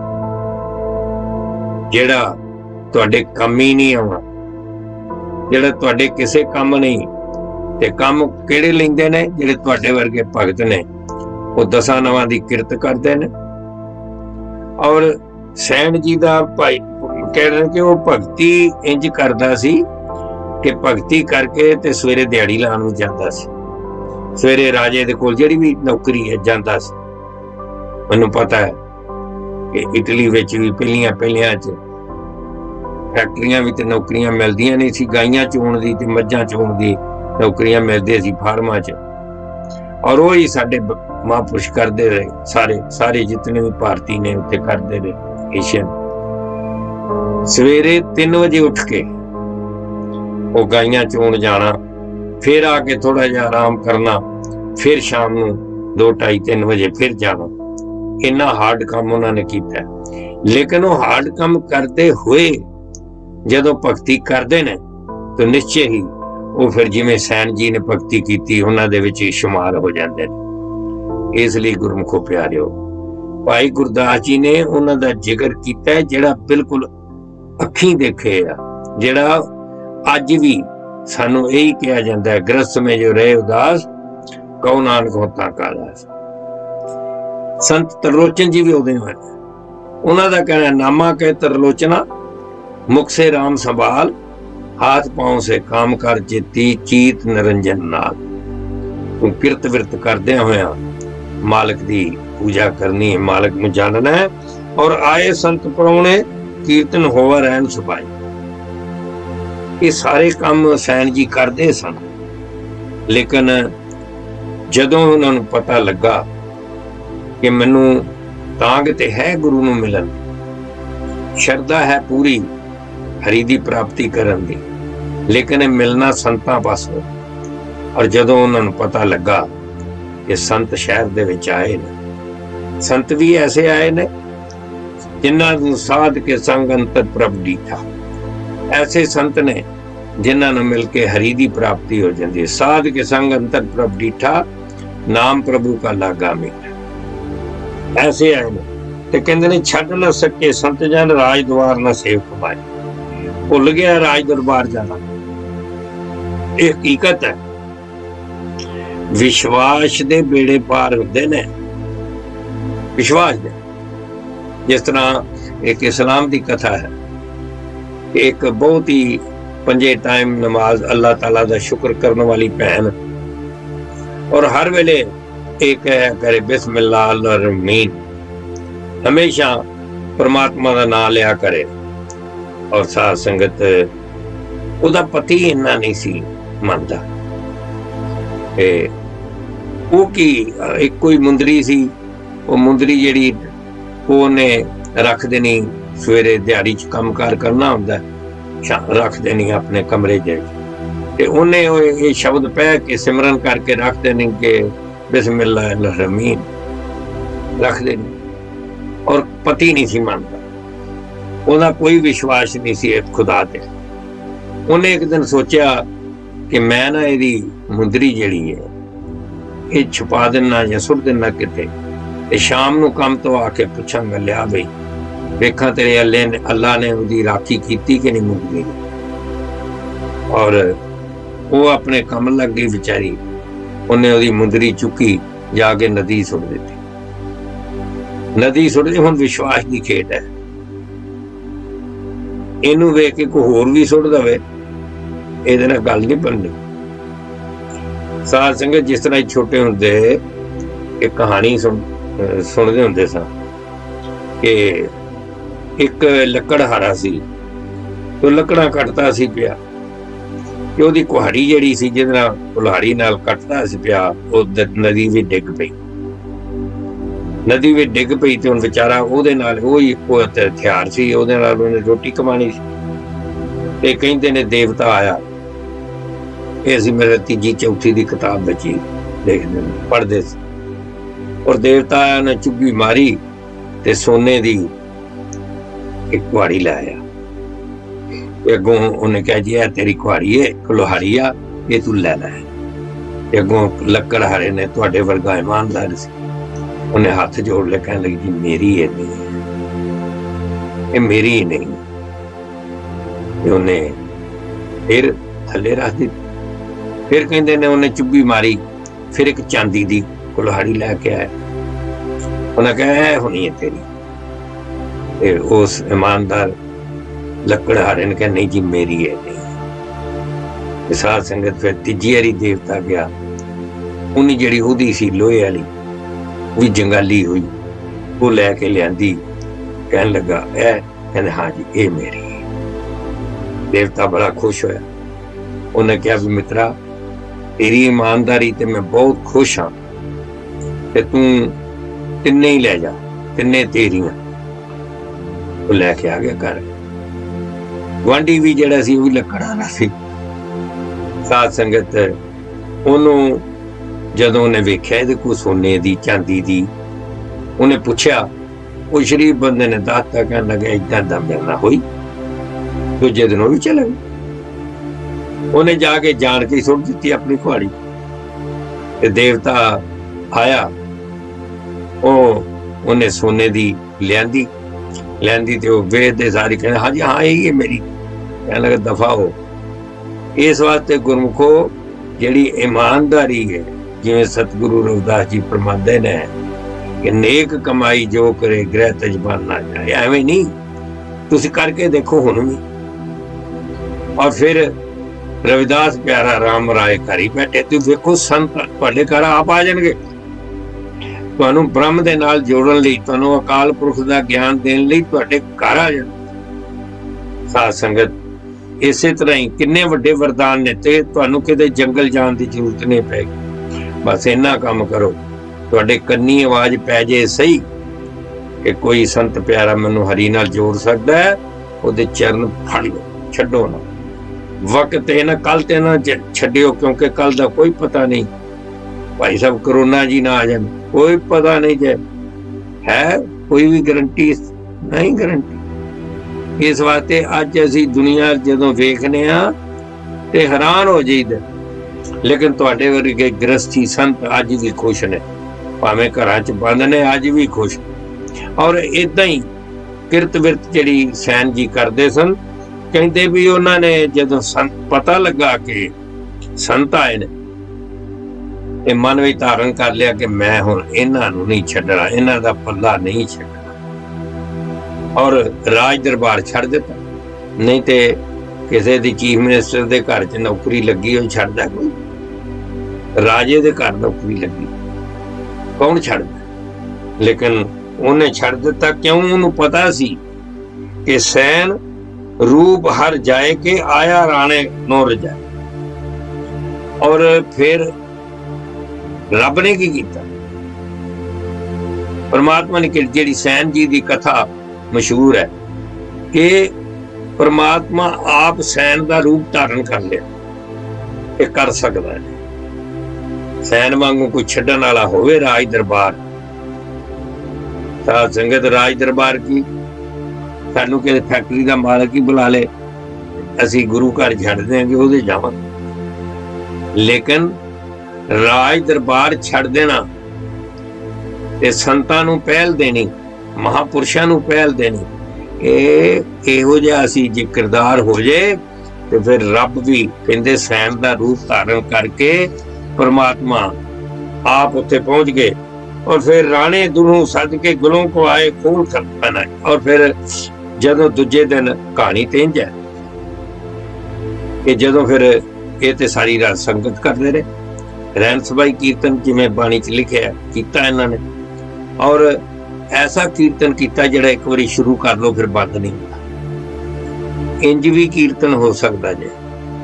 जेड़ा तुहाडे काम ही नहीं आउणा, जेड़ा तुहाडे किसे काम नहीं। ते काम किहड़े लैंदे ने? जेड़े तुहाडे वर्गे भगत ने, वो दसां नवां दी किरत करदे ने। और सैन जी दा भाई कह रहे कि वो भगती इंज करदा सी कि भगती करके ते सवेरे दिहाड़ी लाण जांदा सी, सवेरे राजे दे कोल जिहड़ी भी नौकरी है जांदा सी। मैनूं पता है कि इटली विच भी पहलियां पहलियां च फैक्ट्रियां भी ते नौकरियां मिलदियां नहीं सी, गाइयां चोण दी ते मੱਝਾਂ चोण दी नौकरियां मिलदियां सी फार्मां च। और वो ही साडे महापुरुष करते रहे, सारे सारे जितने भी भारतीय ने उत्ते करते रहे। एशियन सवेरे तीन बजे उठ के वो गाइयां चोण जाना, फिर आके थोड़ा जिहा आराम करना, फिर शाम नूं दो ढाई तीन बजे फिर जाना। इन्ना हार्ड काम उन्होंने किया, लेकिन वो हार्ड काम करते हुए जदों भगती करते ने तो निश्चय ही वो फिर जिवें सैन जी ने भगती की उन्हां दे विच शुमार हो जाते हैं। इसलिए गुरमुखो प्यारिओ, भाई गुरदास जी ने उन्हां दा जिक्र किया जिहड़ा बिल्कुल अखीं देखे आ, जिहड़ा अज भी सानू यही कहा जाता है, गृहस्थ में जो रहे उदास कहो नानक होता कालास। संत त्रिलोचन जी भी उहदे होए, उन्हां दा कहना नामा कह त्रिलोचना, मुख से राम संभाल, हाथ पांव से काम कर चेती, चीत निरंजन नाथ। तू किरत विरत करदे होया मालिक दी पूजा करनी है, मालिक नूं जानना है। और आए संत परौणे कीर्तन होवा रहन सुभाई। ये सारे काम सैन जी करते सन, लेकिन जदों उन्होंने पता लगा कि मैनू तांग ते है गुरु नूं मिलन, शरदा है पूरी हरि दी प्राप्ति करन दी, लेकिन मिलना संतां पासों। और जदों उन्होंने पता लगा कि संत शहर दे विच आए ने, संत भी ऐसे आए ने जिन्हां नूं साध के संग अंतर प्रभ डीठा। ऐसे संत ने जिन्हां नूं मिल के हरि दी प्राप्ति हो जाती है। साध के संग अंतर प्रभ डीठा, नाम प्रभु का लागा मीठा। ऐसे आए ने ते कहंदे ने छड्ड न सके संत जन राज द्वार न सेव कमाए। भुल गया राज दरबार जाना। ये हकीकत है। विश्वास दे बेड़े पार होंदे ने, विश्वास दे। जिस तरह एक इस्लाम की कथा है, एक बहुत ही पंजे टाइम नमाज अल्लाह ताला दा शुक्र करने वाली भैन, और हर वेले एक करे बिस्मिल्लाह अर्रहमीन, हमेशा परमात्मा का नाम लिया करे। और साध संगत उदा पति इन्ना नहीं सी मनदा। वो की एक कोई मुंदरी सी, वो मुंदरी जिहड़ी ओने रख देनी, सवेरे दिहाड़ी च काम कार करना हुंदा, रख देनी अपने कमरे च, उन्हें ये शब्द पै के सिमरन करके रख देनी कि बिस्मिल्लाह अर्रहमीन रख देनी। और पति नहीं सी मानता, उन्हें कोई विश्वास नहीं सी खुदा ते। उन्हें एक दिन सोचा कि मैं ना यदी मुंदरी जिहड़ी है ये छुपा देना या सुट देना किते, ते शाम नूं काम तो आके पुछांगा, लिया बई वेखा तेरे अल्लाह ने अल्लाह ने उहदी राखी कीती कि नहीं मुंदरी। और वो अपने कम लग गई बेचारी, उन्हें उहदी मुंदरी चुकी जाके नदी सुट दी। नदी सुट दी। हुण विश्वास की खेड है, इनू वेख के कोई होर भी सुट दवे, इहदे नाल गल नहीं बननी। साध संगत जिस तरह छोटे हुंदे एक कहानी सुन सुनते हुंदे सन कि एक लकड़हारा सी, तो लकड़ा कटता सी पिया, कि उहदी कुहाड़ी जिहड़ी सी जिहदे नाल कुल्हाड़ी नाल कटदा सी पिया, वो नदी विच डिग पई। नदी विच डिग पई ते हुण बेचारा उहदे नाल ओही इक्को हथियार सी, उहदे नाल उहने रोटी कमानी सी। ते कहंदे ने देवता आया, ये असीं मेरे तीजी चौथी दी किताब बची देखदे पढ़दे सी। और देवता आया ने चुग्गी मारी ते सोने दी एक कुहाड़ी लाया। अगों उन्हें कहा जी तेरी कुहाड़ी है, कुल्हाड़ी आ, ये तू लै लै। अगों लकड़हारे ने तुहाडे वर्गा ईमानदार सी, उन्हें हाथ जोड़ ले, कहने लगी जी मेरी है नहीं, ये मेरी ही नहीं। उन्हें फिर थले रख दी। फिर कहते ने उन्हें चुग्गी मारी, फिर एक चांदी दी कुल्हाड़ी लैके आया। उन्हें कहा है होनी है तेरी। फिर उस ईमानदार लकड़हारे ने कहा नहीं जी मेरी है नहीं। साध संगत फिर तीजी बारी देवता गया, उन्हें जिहड़ी उहदी सी लोहे वाली भी जंगाली हुई, वो लैके लियांदी। कहने लगा ए, कहने हाँ जी ये मेरी। देवता बड़ा खुश होया। उन्हें कहा भी मित्रा तेरी ईमानदारी ते मैं बहुत खुश हाँ, ते तू तिन्ने ही लै जा, तिन्ने तेरियां। वो लैके आ गया घर। गुआंढी भी जिहड़ा सी वो भी लकड़हारा सी। साध संगत ओनू जदों उन्हें वेख्या इहदे कोल सोने दी चांदी दी, उन्हें पुछया, वो शरीफ बंदे ने दसता, कहने लगा इदां दा मेरे नाल होई। दूजे दिन भी चले गए। उन्हें जाके जान के सुट दी अपनी कुहाड़ी। देवता आया, ओ उन्हें सोने दी लियांदी लियांदी ते वेखदे सारी, कहने हाँ जी हाँ यही है मेरी। कहने लगा दफा हो। इस वास्ते गुरमुखो जिहड़ी ईमानदारी है, जिवें सतगुरु रविदास जी फरमांदे ने कि नेक कमाई जो करे गृह तजबान ना जाए, एवें नहीं, तुसीं करके देखो हुण भी। और फिर रविदास प्यारा राम राय घर ही बैठे। तुसीं देखो संत तुहाडे घर आप आ जाणगे, तुहानूं ब्रह्म दे नाल जोड़न लई, तुहानूं अकाल पुरख दा ज्ञान देण लई तुहाडे घर आ जाण। साध संगत इसे तरह ही किन्ने वड्डे वरदान ने, ते तुहानूं किते जंगल जाण दी जरूरत नहीं पैगी। बस इन्ना काम करो, तुहाडे कन्नी आवाज पै जे सही कि कोई संत प्यारा मैनूं हरि नाल जोड़ सकदा है, उहदे चरण फड़ लो, छड्डो ना। वक्त है ना, कल ते ना छड्डियो, क्योंकि कल दा कोई पता नहीं। भाई साहब करोना जी ना आ जाए, कोई पता नहीं जे है, कोई भी गारंटी नहीं, गारंटी। इस वास्ते अज असी दुनिया जदों वेखने आ ते हैरान हो जाइदा, लेकिन तुहाडे वर्गे गृहस्थी संत अज भी खुश ने, भावें घरां च बंद ने, अज भी खुश। और इदां ही किरत विरत जिहड़ी सैन जी करदे सन, कहते भी उन्होंने जदों संत पता लगा कि संत आए ने, ते मन विच धारण कर लिया कि मैं हुण इन्हां नूं नहीं छड्डना, इन्हां दा पल्ला नहीं छड्डना, और राज दरबार छड्ड दिता। नहीं ते किसी दी चीफ मिनिस्टर दे घर च नौकरी लगी हो छड्डदा कोई? राजे दे घर नौकरी लगी कौन छड्डदा? लेकिन उन्हें छड्ड दिता, क्यों? उन्होंने पता सी कि सैन रूप हर जाए के आया राणे नो रजाए। और फिर रब ने की कीता? परमात्मा ने, जिहड़ी सैन जी दी कथा मशहूर है कि परमात्मा आप सैन का रूप धारण कर लिया, ये कर सकता है। सैन वांगू कोई छड्डण वाला होवे राज दरबार। साध संगत राज दरबार की सानू किसी फैक्ट्री का मालक ही बुला ले, असी गुरु घर छड्ड देंगे, उहदे जावांगे। लेकिन राज दरबार छड्ड देना ते संतां नूं पहल देनी, महापुरुषां नूं पहल देनी, ਇਹ ਇਹੋ ਜਿਹਾ ਅਸੀਂ ਜੇ ਕਿਰਦਾਰ ਹੋ ਜੇ ਤੇ ਫਿਰ ਰੱਬ ਵੀ ਕਹਿੰਦੇ ਸੈਨ ਦਾ ਰੂਪ ਧਾਰਨ ਕਰਕੇ परमात्मा आप उत्थे पहुंच गए। और फिर राणे दुनू सद के गुलों को आए खोल कर बनाए। और फिर जदों दूजे दिन कहानी तेंज है कि जदों फिर ये ते सारी रात संगत करते रहे, रहन सबाई कीर्तन जिवें बाणी च लिखिया कीता इन्हां ने। और ऐसा कीर्तन किया जिहड़ा एक बारी शुरू कर लो फिर बंद नहीं होता। इंज भी कीर्तन हो सकता जे,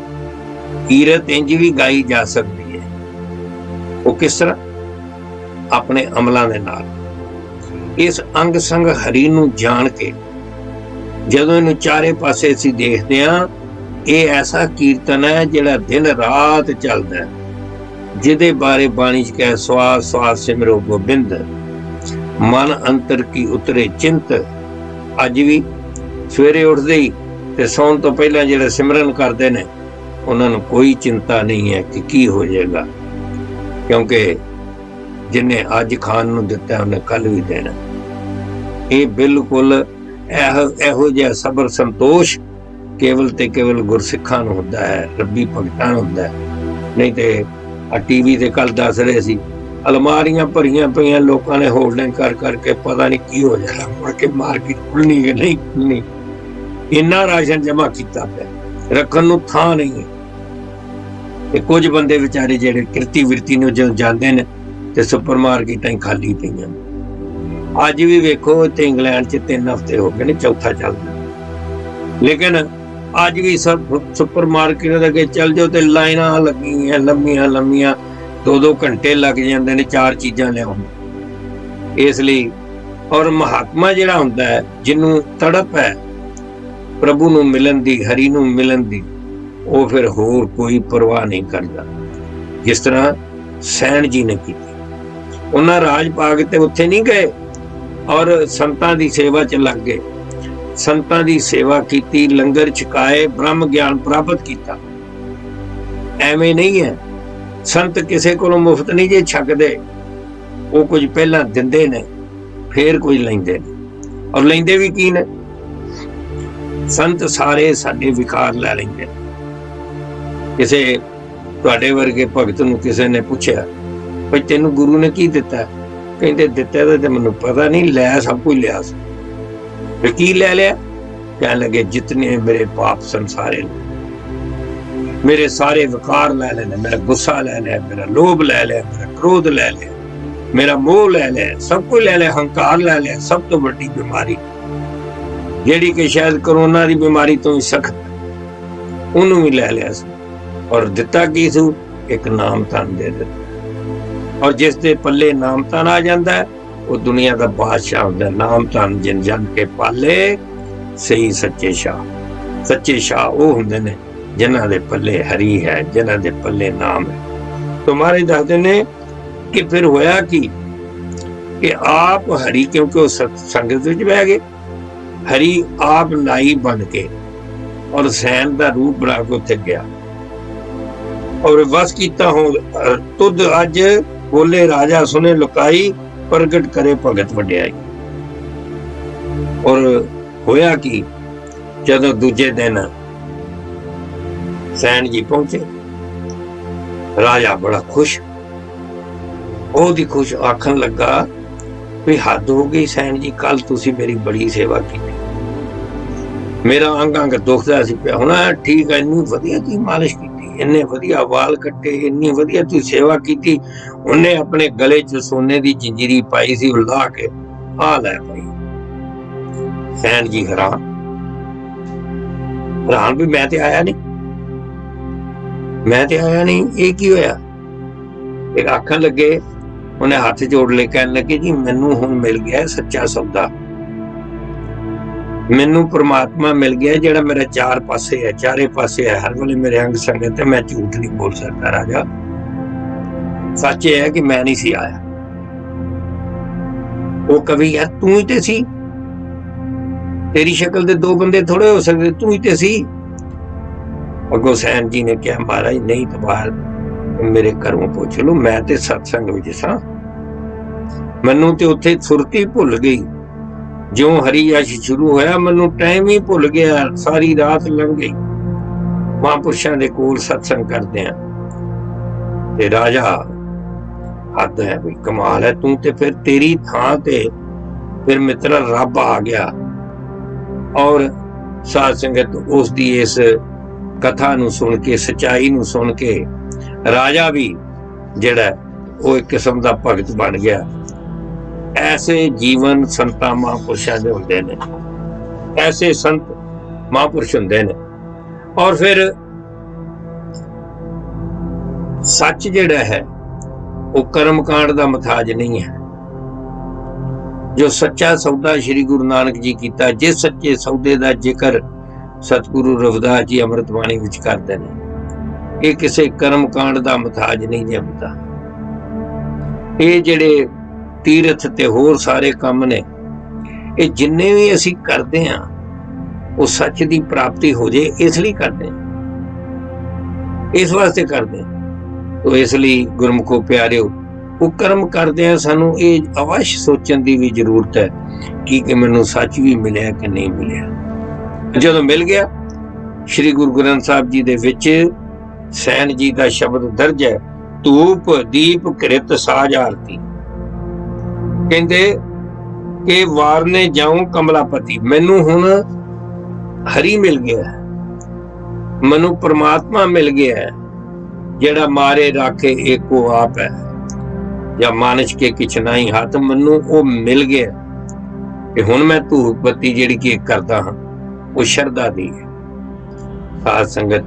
कीरत इंज भी गाई जा सकती है। वो किस तरह? अपने अमलों के नाल। इस अंग संग हरि नूं जान के जदों इनूं चारे पासे असीं देखदे हां, ये ऐसा कीर्तन है जिहड़ा दिन रात चलदा है, जिहदे बारे बाणी च कहे स्वास स्वास सिमरो गोबिंद, मन अंतर की उतरे चिंत। अज भी सवेरे उठदे ही ते सौण तो पहला जिहड़ा सिमरन करदे ने, उन्हां नूं कोई चिंता नहीं है कि की हो जाएगा, क्योंकि जिन्हें अज खान नूं दिता उन्हें कल भी देना। ये बिल्कुल इहो जिहा सबर संतोष केवल ते केवल गुरसिखां नूं हुंदा है, रब्बी भगतां नूं हुंदा है। नहीं तो टीवी ते कल दस रहे सी अलमारियां भरियां पईयां, लोगों ने होल्डिंग कर करके पता नहीं की हो जाना, मुड़ के मार्केट खुलनी कि नहीं खुलनी, इन्ना राशन जमा किया पिया, रखण नूं थां नहीं है। ते कुछ बंदे बेचारे जिहड़े किरती विरती नूं जदों जांदे ने ते सुपर मार्केटां खाली पईयां। अज भी वेखो इत्थे इंग्लैंड च तीन हफ्ते हो गए ने, चौथा चलदा, लेकिन अज भी सब सुपर मार्केट दे अगे चल जाओ तो लाइनां लगियां लंबियां लंबियां, दो दो घंटे लग जाते हैं चार चीज़ां लियाउण। इसलिए और महात्मा जिहड़ा हुंदा है, जिन्हों तड़प है प्रभु नूं मिलन दी, हरि नूं मिलन दी, वो फिर होर कोई परवाह नहीं करता। जिस तरह सैन जी ने की, उन्हें राज पाग ते उत्थे नहीं गए और संतां दी सेवा च लग गए, संतां दी सेवा की, लंगर छकाए, ब्रह्म ज्ञान प्राप्त किया। एवें नहीं है, संत किसी को मुफ्त नहीं जे छकदे, वो कुछ पहला दिंदे ने फिर कोई लैंदे ने। और लैंदे भी की ने, संत सारे साडे विकार लै लैंदे। किसी तुहाडे वर्गे भगत नूं किसी ने पूछया भाई तेनू गुरु ने की दिता? कहते दिता तो मैनूं पता नहीं, लै सब कुछ लिया। फिर की लै लिया? कहने लगे जितने मेरे पाप संसारे मेरे सारे विकार लै लेने, मेरा गुस्सा लै लिया, मेरा लोभ लै लिया, मेरा क्रोध लै लिया, मेरा मोह लै लिया, सब कुछ लै लिया, हंकार लै लिया। सब तो बड़ी बीमारी जिहड़ी कि शायद कोरोना की बीमारी तो भी सख्त, उन्होंने भी लै लिया सी। और दिता की सू? एक नाम धन दे दिता। और जिस दे पल्ले नाम धन आ जाता है वो दुनिया का बादशाह होंदा। नाम धन जिन जन के पाले सही सच्चे शाह। सच्चे शाह वो होंदे ने जिन्हां दे पल्ले हरी है, जिन्हां दे पल्ले नाम है। तो महाराज दसदे ने कि फिर होया कि कि आप हरी, क्योंकि वो संगत विच बह गए, हरी आप नाई बन के और सैन का रूप बना के उत्थे गया और बस कीता हो तुद अज बोले राजा सुने लुकाई, प्रगट करे भगत वड्याई। और होया कि जदों दूजे दिन सैन जी पहुंचे, राजा बड़ा खुश, बहुत ही खुश, आखन लगा भी हद हो गई सैन जी, कल तुसी मेरी बड़ी सेवा की, मेरा अंग अंग दुखदा सी पिया, हुण ठीक है, इन्नी वधिया तुसीं मालिश की, इन्ने वधिया वाल कट्टे, इन्नी वधिया तुसीं सेवा की। उन्हें अपने गले च सोने की जंजीरी पाई सी, ला के आ लै पाई। सैन जी हैरान हैरान भी मैं ते आया नहीं, मैं ते आया नहीं, ये की होया? एक आखन लगे, उन्हें हाथ जोड़ ले, कहन लगे जी मैनू हुण मिल गया सच्चा सौदा, मैनू परमात्मा मिल गया जिहड़ा मेरा चार पासे है, चारे पासे है, हर वेले मेरे अंग संगत है, मैं झूठ नहीं बोल सकता राजा। सच ये है कि मैं नहीं सी आया। वो कवि यार तू ही ते सी, तेरी शक्ल दे दो बंदे थोड़े हो सकते, तू ही ते सी। अगो सैन जी ने कहा महाराज नहीं तो बाहर मेरे घरों पुछ लो, मैं ते सत्संग विच सां, मैनू ते उत्थे सुरती भुल गई। जो हरियश शुरू होया मैनू टाइम ही भुल गया, सारी रात लंघ गई महापुरुषों के कोल सत्संग करदे आ। ते राजा हद है भी कमाल है, तू ते फिर तेरी थां ते फिर मित्रा रब आ गया। और साध संगत उसकी इस कथा नू सुन के, सच्चाई नू सुन के राजा भी जिहड़ा वो एक किस्म का भगत बन गया। ऐसे जीवन संतां महापुरुषां दे हुंदे ने, ऐसे संत महापुरुष हुंदे ने। और फिर सच जिहड़ा है वो कर्मकांड दा मथाज नहीं है। जो सच्चा सौदा श्री गुरु नानक जी कीता, जिस सच्चे सौदे दा जिक्र सतगुरु रविदास जी अमृत बाणी विच करदे ने, ये किसी कर्मकांड दा मथाज नहीं जमदा। ये जिहड़े तीरथ ते होर सारे काम ने, ये जिन्ने भी असीं करदे हां वो सच दी प्राप्ति हो जाए इसलिए करदे हां, इस वास्ते करदे हां। तो इसलिए गुरमुखो प्यारिओ, वो कर्म करदे हां सानू ये अवश्य सोचण दी भी जरूरत है कि कि मैनू सच भी मिलिया कि नहीं मिलिया। जदों मिल गया, श्री गुरु ग्रंथ साहिब जी दे विच सैन जी का शब्द दर्ज है, धूप दीप कृत साज आरती। कहते कि वारने जाऊं कमलापति, मैनू हुण हरी मिल गया, मैनू परमात्मा मिल गया है जेड़ा मारे राखे एको आप है, या मानस के किछ नहीं हाथ, मैनू वो मिल गया कि हुण मैं धूप बत्ती जिहड़ी कि करदा हां वो शरधा दी है। साध संगत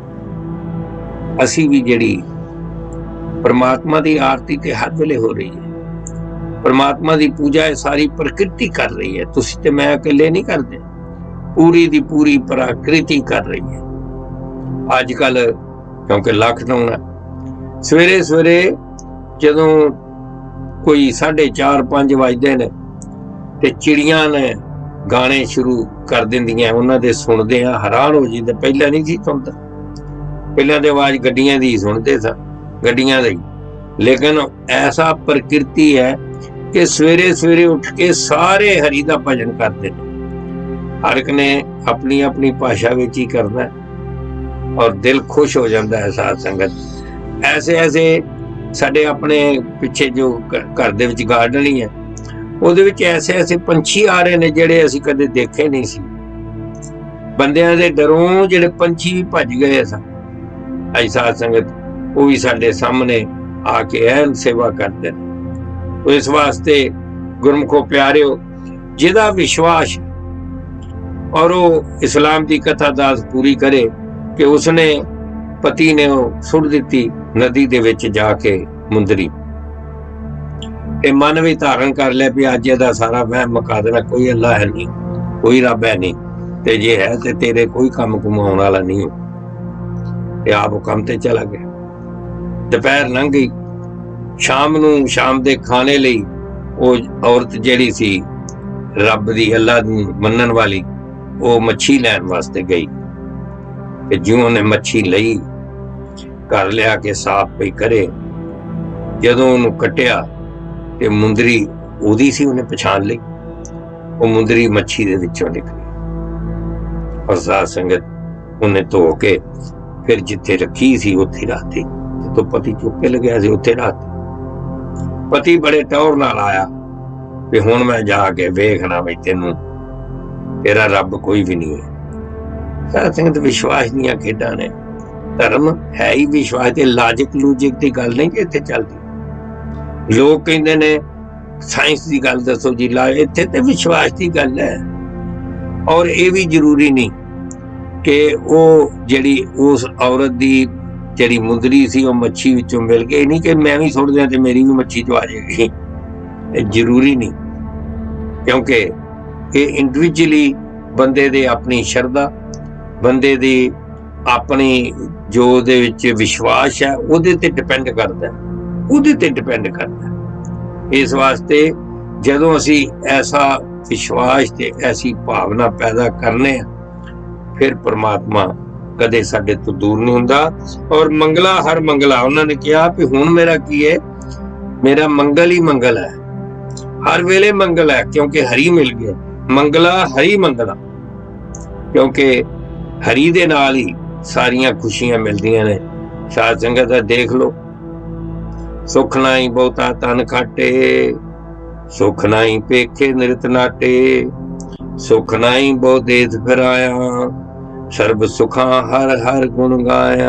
असी भी जिहड़ी परमात्मा की आरती ते हर वेले हो रही है, परमात्मा की पूजा है सारी प्रकृति कर रही है, तुसी ते मैं अकेले नहीं करते, पूरी दी पूरी प्रकृति कर रही है। अजकल क्योंकि लॉकडाउन है, सवेरे सवेरे जदों कोई साढ़े चार पांच बजते ने ते चिड़ियां ने गाने शुरू कर देंदियां, उन्हां दे सुनदे आ हैरान हो जाइदा। पहला नहीं सी सुनदा, पहला ते आवाज गड्डियां दी सुनदे सा, गड्डियां दी। लेकिन ऐसा प्रकृति है कि सवेरे सवेरे उठ के सारे हरि दा भजन करते हैं। हर एक ने अपनी अपनी भाषा विच ही करना है और दिल खुश हो जाता है। साध संगत ऐसे ऐसे साडे अपने पिछे जो घर दे विच गार्डन ही है, उहदे विच ऐसे ऐसे पंछी आ रहे ने जिहड़े असीं कदे देखे नहीं सी। बंदियां दे डरों जिहड़े पंछी भी भज गए सन, अज साध संगत वो भी साडे सामने आके ऐन सेवा करते हैं। तो इस वास्ते गुरमुखो प्यारिओ, जिहदा विश्वास और वो इस्लाम की कथा दास पूरी करे कि उसने पति ने वो सुट दी नदी दे विच जाके मुंदरी, ते मन भी धारण कर लिया भी अज इहदा सारा वहम मुका देना, कोई अल्लाह है नहीं, कोई रब है नहीं, ते जे है ते तेरे कोई काम कमाउण वाला नहीं हो। ते आप वो काम ते चला गया। दोपहर लंघ गई, शाम नूं शाम दे खाने लई वो औरत जिहड़ी सी रब दी अल्लाह नूं मनण वाली, वो मच्छी लैण वास्ते गई। ते जिउं ने मच्छी लई घर लिया के साफ पई करे, जदों उहनूं कट्टिया ते मुंदरी उहदी सी, उहने पछाण लई, वो मुंदरी मच्छी दे विचों निकली। और साध संगत उन्हें धो के फिर जिथे रखी सी उत्थे रखती, तो पति चुक के लग्या सी उत्थे रखती। पति बड़े टौर नाल आया कि हुण मैं जाके वेखना बई तेनू तेरा रब कोई भी नहीं है। साध संगत विश्वास दीआं खेडां ने, धर्म है ही विश्वास ते लॉजिक लूजिक की गल नहीं कि इत्थे चलदी। लोग कहंदे ने साइंस की गल दसो जी, ला इत्थे ते विश्वास की गल है। और ये भी जरूरी नहीं कि वो जिहड़ी उस औरत दी जिहड़ी मुंदरी सी वो मच्छी विचों मिल गई, नहीं कि मैं भी सुट दियां ते मेरी भी मच्छी चो आ जाएगी, जरूरी नहीं। क्योंकि ये इंडिविजुअली बंदे दे अपनी शरदा, बंदे दी अपनी जो दे विच विश्वास है उहदे ते डिपेंड करदा है, उहदे ते डिपेंड करदा है। इस वास्ते जदों असी ऐसा विश्वास ते ऐसी भावना पैदा करने, फिर परमात्मा कदे साडे तो दूर नहीं हुंदा। और मंगला हर मंगला, उन्होंने कहा कि हुण मेरा की है, मेरा मंगल ही मंगल है, हर वेले मंगल है, क्योंकि हरि मिल गया। मंगला हरि मंगला, क्योंकि हरि दे नाल ही सारियां खुशियां मिलदियां ने। साध संगत देख लो, सुख नाई बहुता तन खाटे, सुख नाई पेखे निरत नाटे, सुख नाई बहु देश फिराया, सर्ब सुखा हर हर गुण गाया।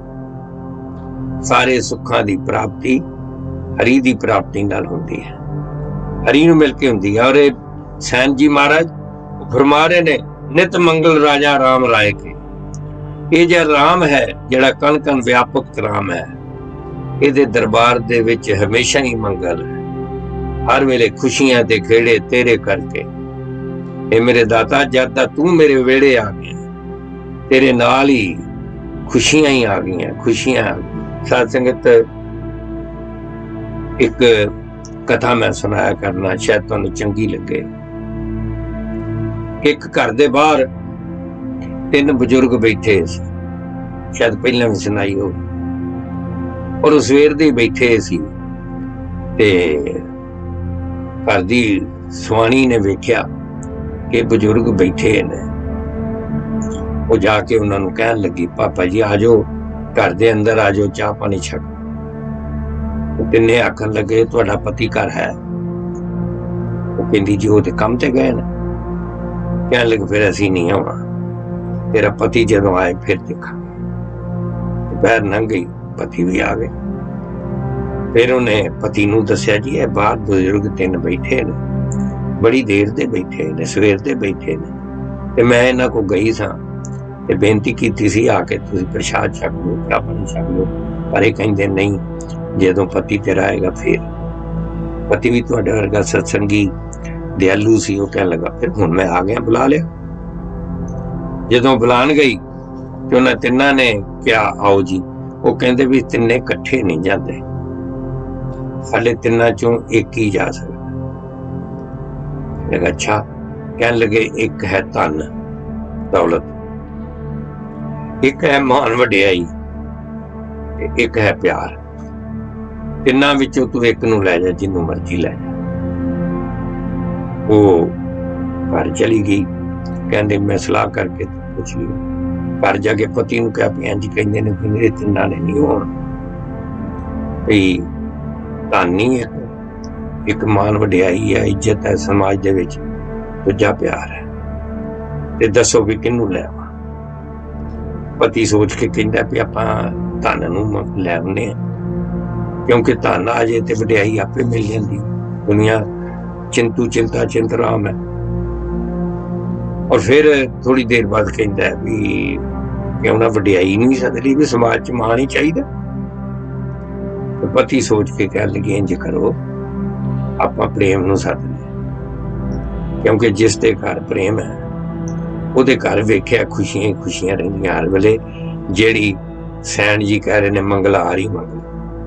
सारे सुखा की प्राप्ति हरि की प्राप्ति नाल हुंदी है, हरि नूं मिल के हुंदी है। और सैन जी महाराज फरमा रहे ने, नित मंगल राजा राम राय के। ये जो राम है, जिहड़ा कण कण व्यापक राम है, इहदे दरबार दे विच हमेशा ही मंगल है। हर वेले खुशियां ते खेड़े तेरे करके। ए मेरे दाता, जद दा तू मेरे वेड़े आ गया, तेरे नाल ही खुशियां ही आ गई, खुशियां। साध संगत एक कथा मैं सुनाया करना, शायद तुहानूं चंगी लगे। एक घर दे बाहर तीन बुजुर्ग बैठे, शायद पहले भी सुनाई हो, और सवेर दे बैठे सी ते घर दी सुआणी ने वेख्या कि बुजुर्ग बैठे ने। वो जाके उन्होंने कहन लगी, पापा जी आ जाओ, घर दे अंदर आ जाओ, चाह पानी छक। तिन्ने आखन लगे, तुहाडा पति घर है? वो कहंदी जी वो ते काम ते गए ने। कहन लगे, फिर असीं नहीं आउणा, तेरा पति जदों आए फिर देखांगे। दोपहर लंघ गई, पति भी आ गए। फिर उन्हें पति नूं दस्सिया, जी ये बाहर बुजुर्ग तीन बैठे ने, बड़ी देर दे बैठे ने, सवेर दे बैठे ने, ते मैं इन्हां को गई सां ते बेनती कीती सी आके तुसीं प्रसाद छक लो, चाह पानी छक लो। पर ये कहंदे नहीं, जदों पति तेरा आएगा फिर। पति भी तुहाडे वर्गा सत्संगी दयालू सी, वो कहन लगा, फिर हुण मैं आ गया, बुला लिया। जदों बुलान गई ते उन्हां तिन्नां ने क्या आओ जी, वो कहंदे भी तिन्ने इकट्ठे नहीं जाते, साडे तिन्नां चों एक ही जा सकदा। लगा अच्छा। कहन लगे, एक है धन दौलत, एक है मान वडियाई, एक है प्यार। तिन्ना विचों तू एक नूं लै जा, जिन्नू मर्जी लै जा। वो घर चली गई, कहंदे मैं सलाह करके पुछ लियो। घर जाके पति नूं कहा, भैन जी कहंदे ने कि मेरे तिन्ना ने नहीं होना, भई धन नहीं है, एक मान वडियाई है, इज्जत है समाज दे विच, दूजा प्यार है, ते दसो भी किनू लैवां। पति सोच के कहंदा भी आपां धन नूं लै आउने क्योंकि धन आ जाए तो वडियाई आपे मिल जाती। दुनिया चिंतू चिंता चिंतराम है। और फिर थोड़ी देर बाद कहता है भी क्यों ना वडियाई नहीं सकती भी समाज च मां नहीं चाहिए। तो पति सोच के कह लगे इंज करो आपां प्रेम नूं सद लईए क्योंकि जिस दे घर प्रेम है ਉਹਦੇ घर वेख्या खुशियां खुशियां रहिंदियां हर वेले। ਜਿਹੜੀ सैन जी कह रहे ने मंगला हरी मंगला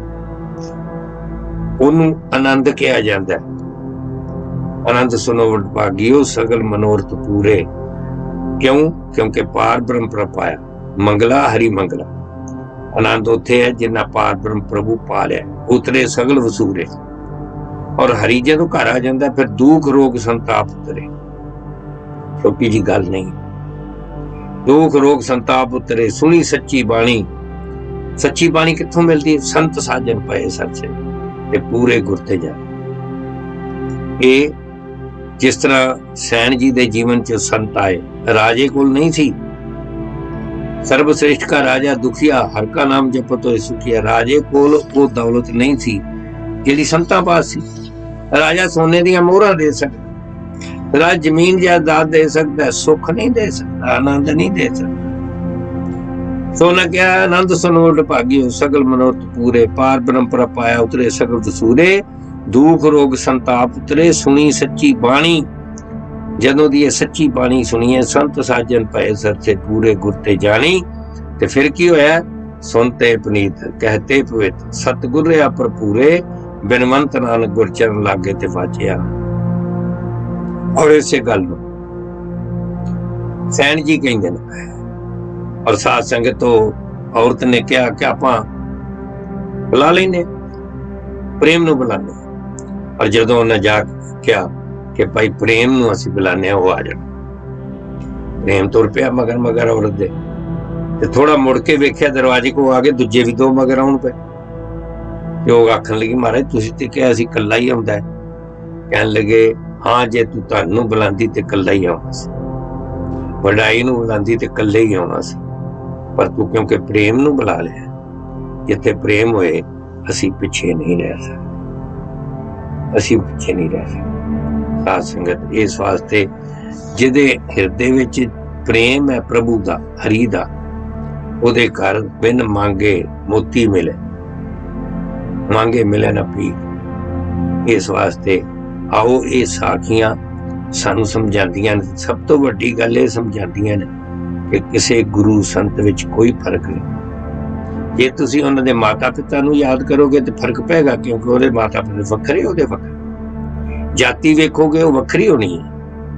ਉਹਨੂੰ आनंद किया जाता है। आनंद सुनो वडभागियो सगल मनोरथ पूरे। क्यों? क्योंकि पार ब्रह्म प्रपाया मंगला हरी मंगला। आनंद उत्थे है जिन्ना पार ब्रह्म प्रभु पा लिया उतरे सगल वसूरे। और हरी जदों घर आ जाता फिर दुख रोग संताप उतरे। छोटी जी गल नहीं। दुख रोग संताप उतरे सुनी सच्ची बाणी। सच्ची बाणी कित्थों मिलती है? संत साजन पए सच ते पूरे गुर ते जा। ये जिस तरह सैन जी दे जीवन च संत आए राजे कोल नहीं सी। सर्वश्रेष्ठ का राजा दुखिया हर का नाम जपत होए सुखिया। राजे कोल वो दौलत नहीं सी जिहड़ी संतां पास सी। राजा सोने दियां मोहरां दे सकदा, राजा जमीन जायदाद दे सकदा, सुख नहीं दे सकता, आनंद नहीं दे सकता। सोना क्या आनंद सुनो भागियो सगल मनोरथ पूरे। पार ब्रह्म प्रपाया उतरे सगल वसूरे। दुख रोग संताप उतरे सुनी सच्ची बाणी। जदों दी सच्ची बाणी सुनिए संत साजन पए सर से पूरे गुरते जानी। ते फिर की होया? सुनते पनीत कहते पवित सतगुर रहा भरपूरे। बिनवंत नानक गुरचरण लागे ते वाचिया। और इसे गल सैन जी कहते हैं और साध संगत तो औरत ने कहा कि आप बुला लेने प्रेम नूं बुलाने। और जदों उन्हें जा कहा कि भाई प्रेम नूं असीं बुलाने वो आ जाए। प्रेम तुर पिया मगर मगर औरत दे ते थोड़ा मुड़ के वेख्या दरवाजे को आगे दूजे भी दो मगर आउण पे। ते ओह आखण लगी महाराज तुसीं ते कहा असीं कल्ला ही आउंदा है। कहण लगे हाँ जे तू धन नूं बुलांदी ते कल्ला ही आउणा सी, वडाई नूं बुलांदी ते कल्ले ही आउणा सी। पर तू क्योंकि प्रेम नूं बुला लिया, जिथे प्रेम होए असीं पिछे नहीं रह सकते, असीं पिछे नहीं रह सकते। साध संगत इस वास्ते जिहदे हिरदे विच प्रेम है प्रभु दा हरि दा ओहदे घर बिन मांगे मोती मिले, मांगे मिले ना पी। इस वास्ते आओ ये साखियां सानू समझांदियां ने। सब तो वड्डी गल ये समझांदियां ने कि किसी गुरु संत विच कोई फर्क नहीं। जे तुसीं उन्हां दे माता पिता नूं याद करोगे तो फर्क पेगा क्योंकि उहदे माता पिता वखरे उहदे वखरे। जाति वेखोगे वो वखरी होनी है,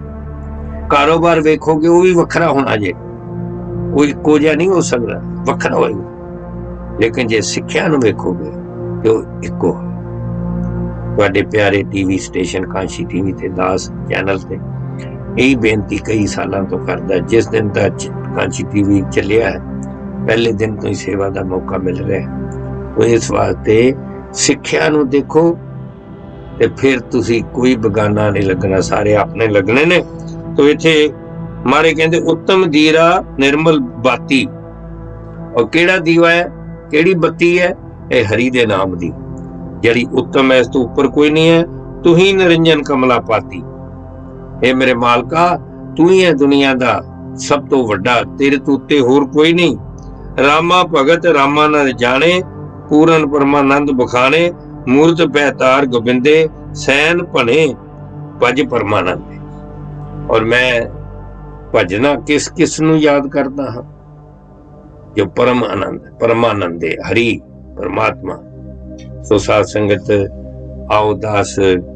कारोबार वेखोगे वो भी वखरा होना जे, वो इक्को जिहा नहीं हो सकदा, वखरा होएगा। लेकिन जे सिक्ख्या नूं वेखोगे तो इक्को। तुहाडे प्यारे टीवी स्टेशन कांशी टीवी ते दास चैनल ते यही बेनती कई सालों तो करदा। जिस दिन तक कांशी टीवी चलिया है पहले दिन तो ही सेवा का मौका मिल रहा है। तो इस वास्ते सिक्ख्या नूं देखो ते फिर तुसी कोई बगाना नहीं लगना, सारे अपने लगने ने। तो इत्थे मारे कहंदे उत्तम दीरा निर्मल बाती। और केड़ा दीवा है केड़ी बत्ती है? ये हरि दे नाम दी जड़ी उत्तम है, इस तो ऊपर कोई नहीं है। तू ही निरंजन कमला पाती। ए मेरे मालका तू ही है दुनिया दा सब तो वड्डा, तेरे तो उत्ते होर कोई नहीं। रामा भगत रामा न जाने, पूरन परमानंद बखाने। मूर्त पैतार गोबिंदे, सैन भने भज परमानंद। और मैं भजना किस किस नूं याद करता हाँ? जो परम आनंद परमानंद है हरि परमात्मा। सो साध संगत आओ दास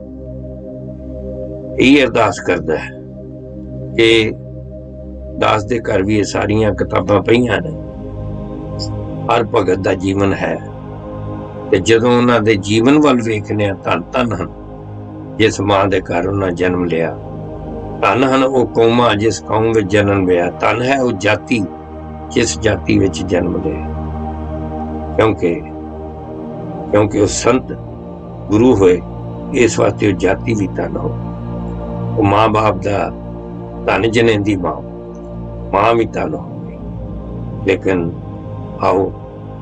यही अरदास करता है कि दास दे घर भी ये सारिया किताबां पईयां ने, हर भगत दा जीवन है। ते जदों उन्हां दे जीवन वल वेखने धन धन हन जिस मां दे घर उन्हां जन्म लिया, धन हन वो कौमां जिस कौम विच जन्म लिया, धन है वो जाति जिस जाति विच जन्म लिया। क्योंकि क्योंकि वो संत गुरु होए इस वास्ते वो जाति भी धन हो। वो मां बाप दा धन जनेंदी मां मां भी धन हो। लेकिन आओ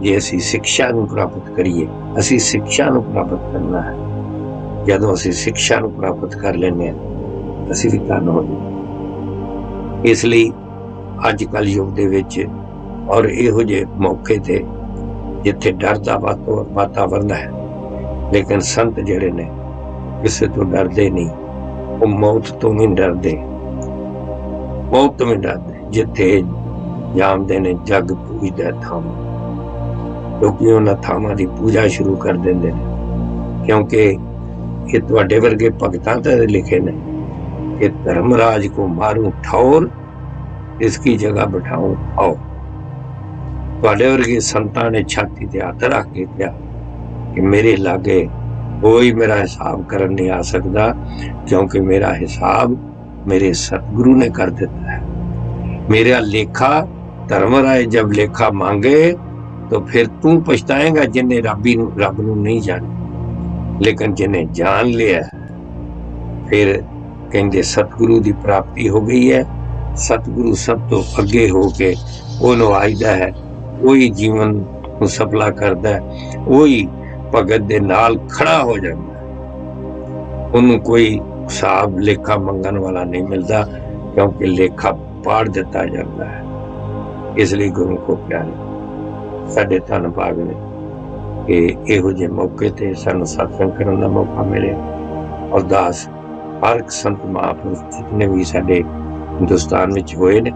ਜੇ ਅਸੀਂ ਸਿੱਖਿਆ ਨੂੰ ਪ੍ਰਾਪਤ ਕਰੀਏ, ਅਸੀਂ ਸਿੱਖਿਆ ਨੂੰ ਪ੍ਰਾਪਤ ਕਰਨਾ ਹੈ। ਜਦੋਂ ਅਸੀਂ ਸਿੱਖਿਆ ਨੂੰ ਪ੍ਰਾਪਤ ਕਰ ਲੈਂਦੇ ਹਾਂ ਅਸੀਂ ਵੀ ਧਨ ਹੋ ਜਾਂਦੇ। ਇਸ ਲਈ ਅੱਜ ਕੱਲ੍ਹ ਯੁੱਗ ਦੇ ਵਿੱਚ ਔਰ ਇਹੋ ਜਿਹੇ ਮੌਕੇ ਤੇ ਜਿੱਥੇ ਡਰ ਦਾ ਵਾਤਾਵਰਨ ਹੈ, ਲੇਕਿਨ ਸੰਤ ਜਿਹੜੇ ਨੇ ਕਿਸੇ ਤੋਂ ਡਰਦੇ ਨਹੀਂ, ਉਹ ਮੌਤ ਤੋਂ ਵੀ ਡਰਦੇ, ਮੌਤ ਤੋਂ ਵੀ ਡਰਦੇ। ਜਿੱਥੇ ਜਾਣਦੇ ਨੇ ਜਗ ਪੂਜਦਾ ਥਾਂ, ਲੋਕੀ ਉਹਨਾਂ ਥਾਵਾਂ ਦੀ ਪੂਜਾ ਸ਼ੁਰੂ ਕਰ ਦਿੰਦੇ ਨੇ, ਕਿਉਂਕਿ ਇਹ ਤੁਹਾਡੇ ਵਰਗੇ ਭਗਤਾਂ ਤੇ ਲਿਖੇ ਨੇ ਕਿ ਧਰਮਰਾਜ ਕੋ ਮਾਰੂ ਠੌਰ, ਇਸकी ਜਗ੍ਹਾ ਬਿਠਾऊं आओ। ਤੁਹਾਡੇ ਵਰਗੇ ਸੰਤਾਂ ਨੇ ਛਾਤੀ ਤੇ ਹੱਥ ਰੱਖ ਕੇ ਕਿਹਾ ਕਿ ਮੇਰੇ ਲਾਗੇ ਕੋਈ ਮੇਰਾ ਹਿਸਾਬ ਕਰਨ ਨਹੀਂ ਆ ਸਕਦਾ, क्योंकि मेरा हिसाब मेरे सतगुरु ने कर देता है। मेरा लेखा धर्मराय जब लेखा मांगे तो फिर तू पछताएगा जिन्हें रबी रब नूं नहीं जाने, लेकिन जिन्हें जान लिया फिर कहते सतगुरु की प्राप्ति हो गई है। सतगुरु सब तो अगे हो के वो नवाजदा है, वही जीवन को सफला करता है, वही भगत दे नाल खड़ा हो जाता है। उन्होंने कोई हिसाब लेखा मंगन वाला नहीं मिलता, क्योंकि लेखा पाड़ दिता जाता है। इसलिए गुरु को प्यारे साडे धन भाग ने कि इहो जिहे मौके ते सानूं सत्संग करन दा मौका मिले। और दास हर संत महापुरुष जितने भी साडे हिंदुस्तान विच होए ने,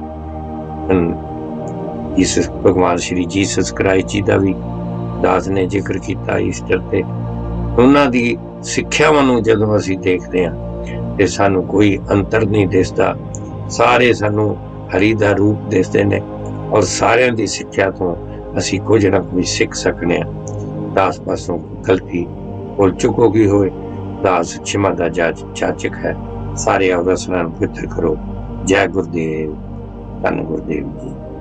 जीसस भगवान श्री जीसस क्राइस्ट जी का भी दास ने जिक्र किया ईस्टर ते, उन्हां दी सिक्ख्यावां नूं जदों असीं देखदे हां ते सानूं कोई अंतर नहीं दिसदा, सारे सानूं हरि दा रूप दिसदे ने और सारिਆਂ ਦੀ ਸਿੱਖਿਆ ਤੋਂ ਅਸੀਂ ਕੁਝ ਨਾ ਕੁਝ ਸਿੱਖ ਸਕਨੇ ਹਾਂ। दास पासों गलती बोल चुको की होए, दास क्षमा दा जाचक है। सारे अवदा स्नान पवित्र करो। जय गुरुदेव, धन गुरुदेव जी।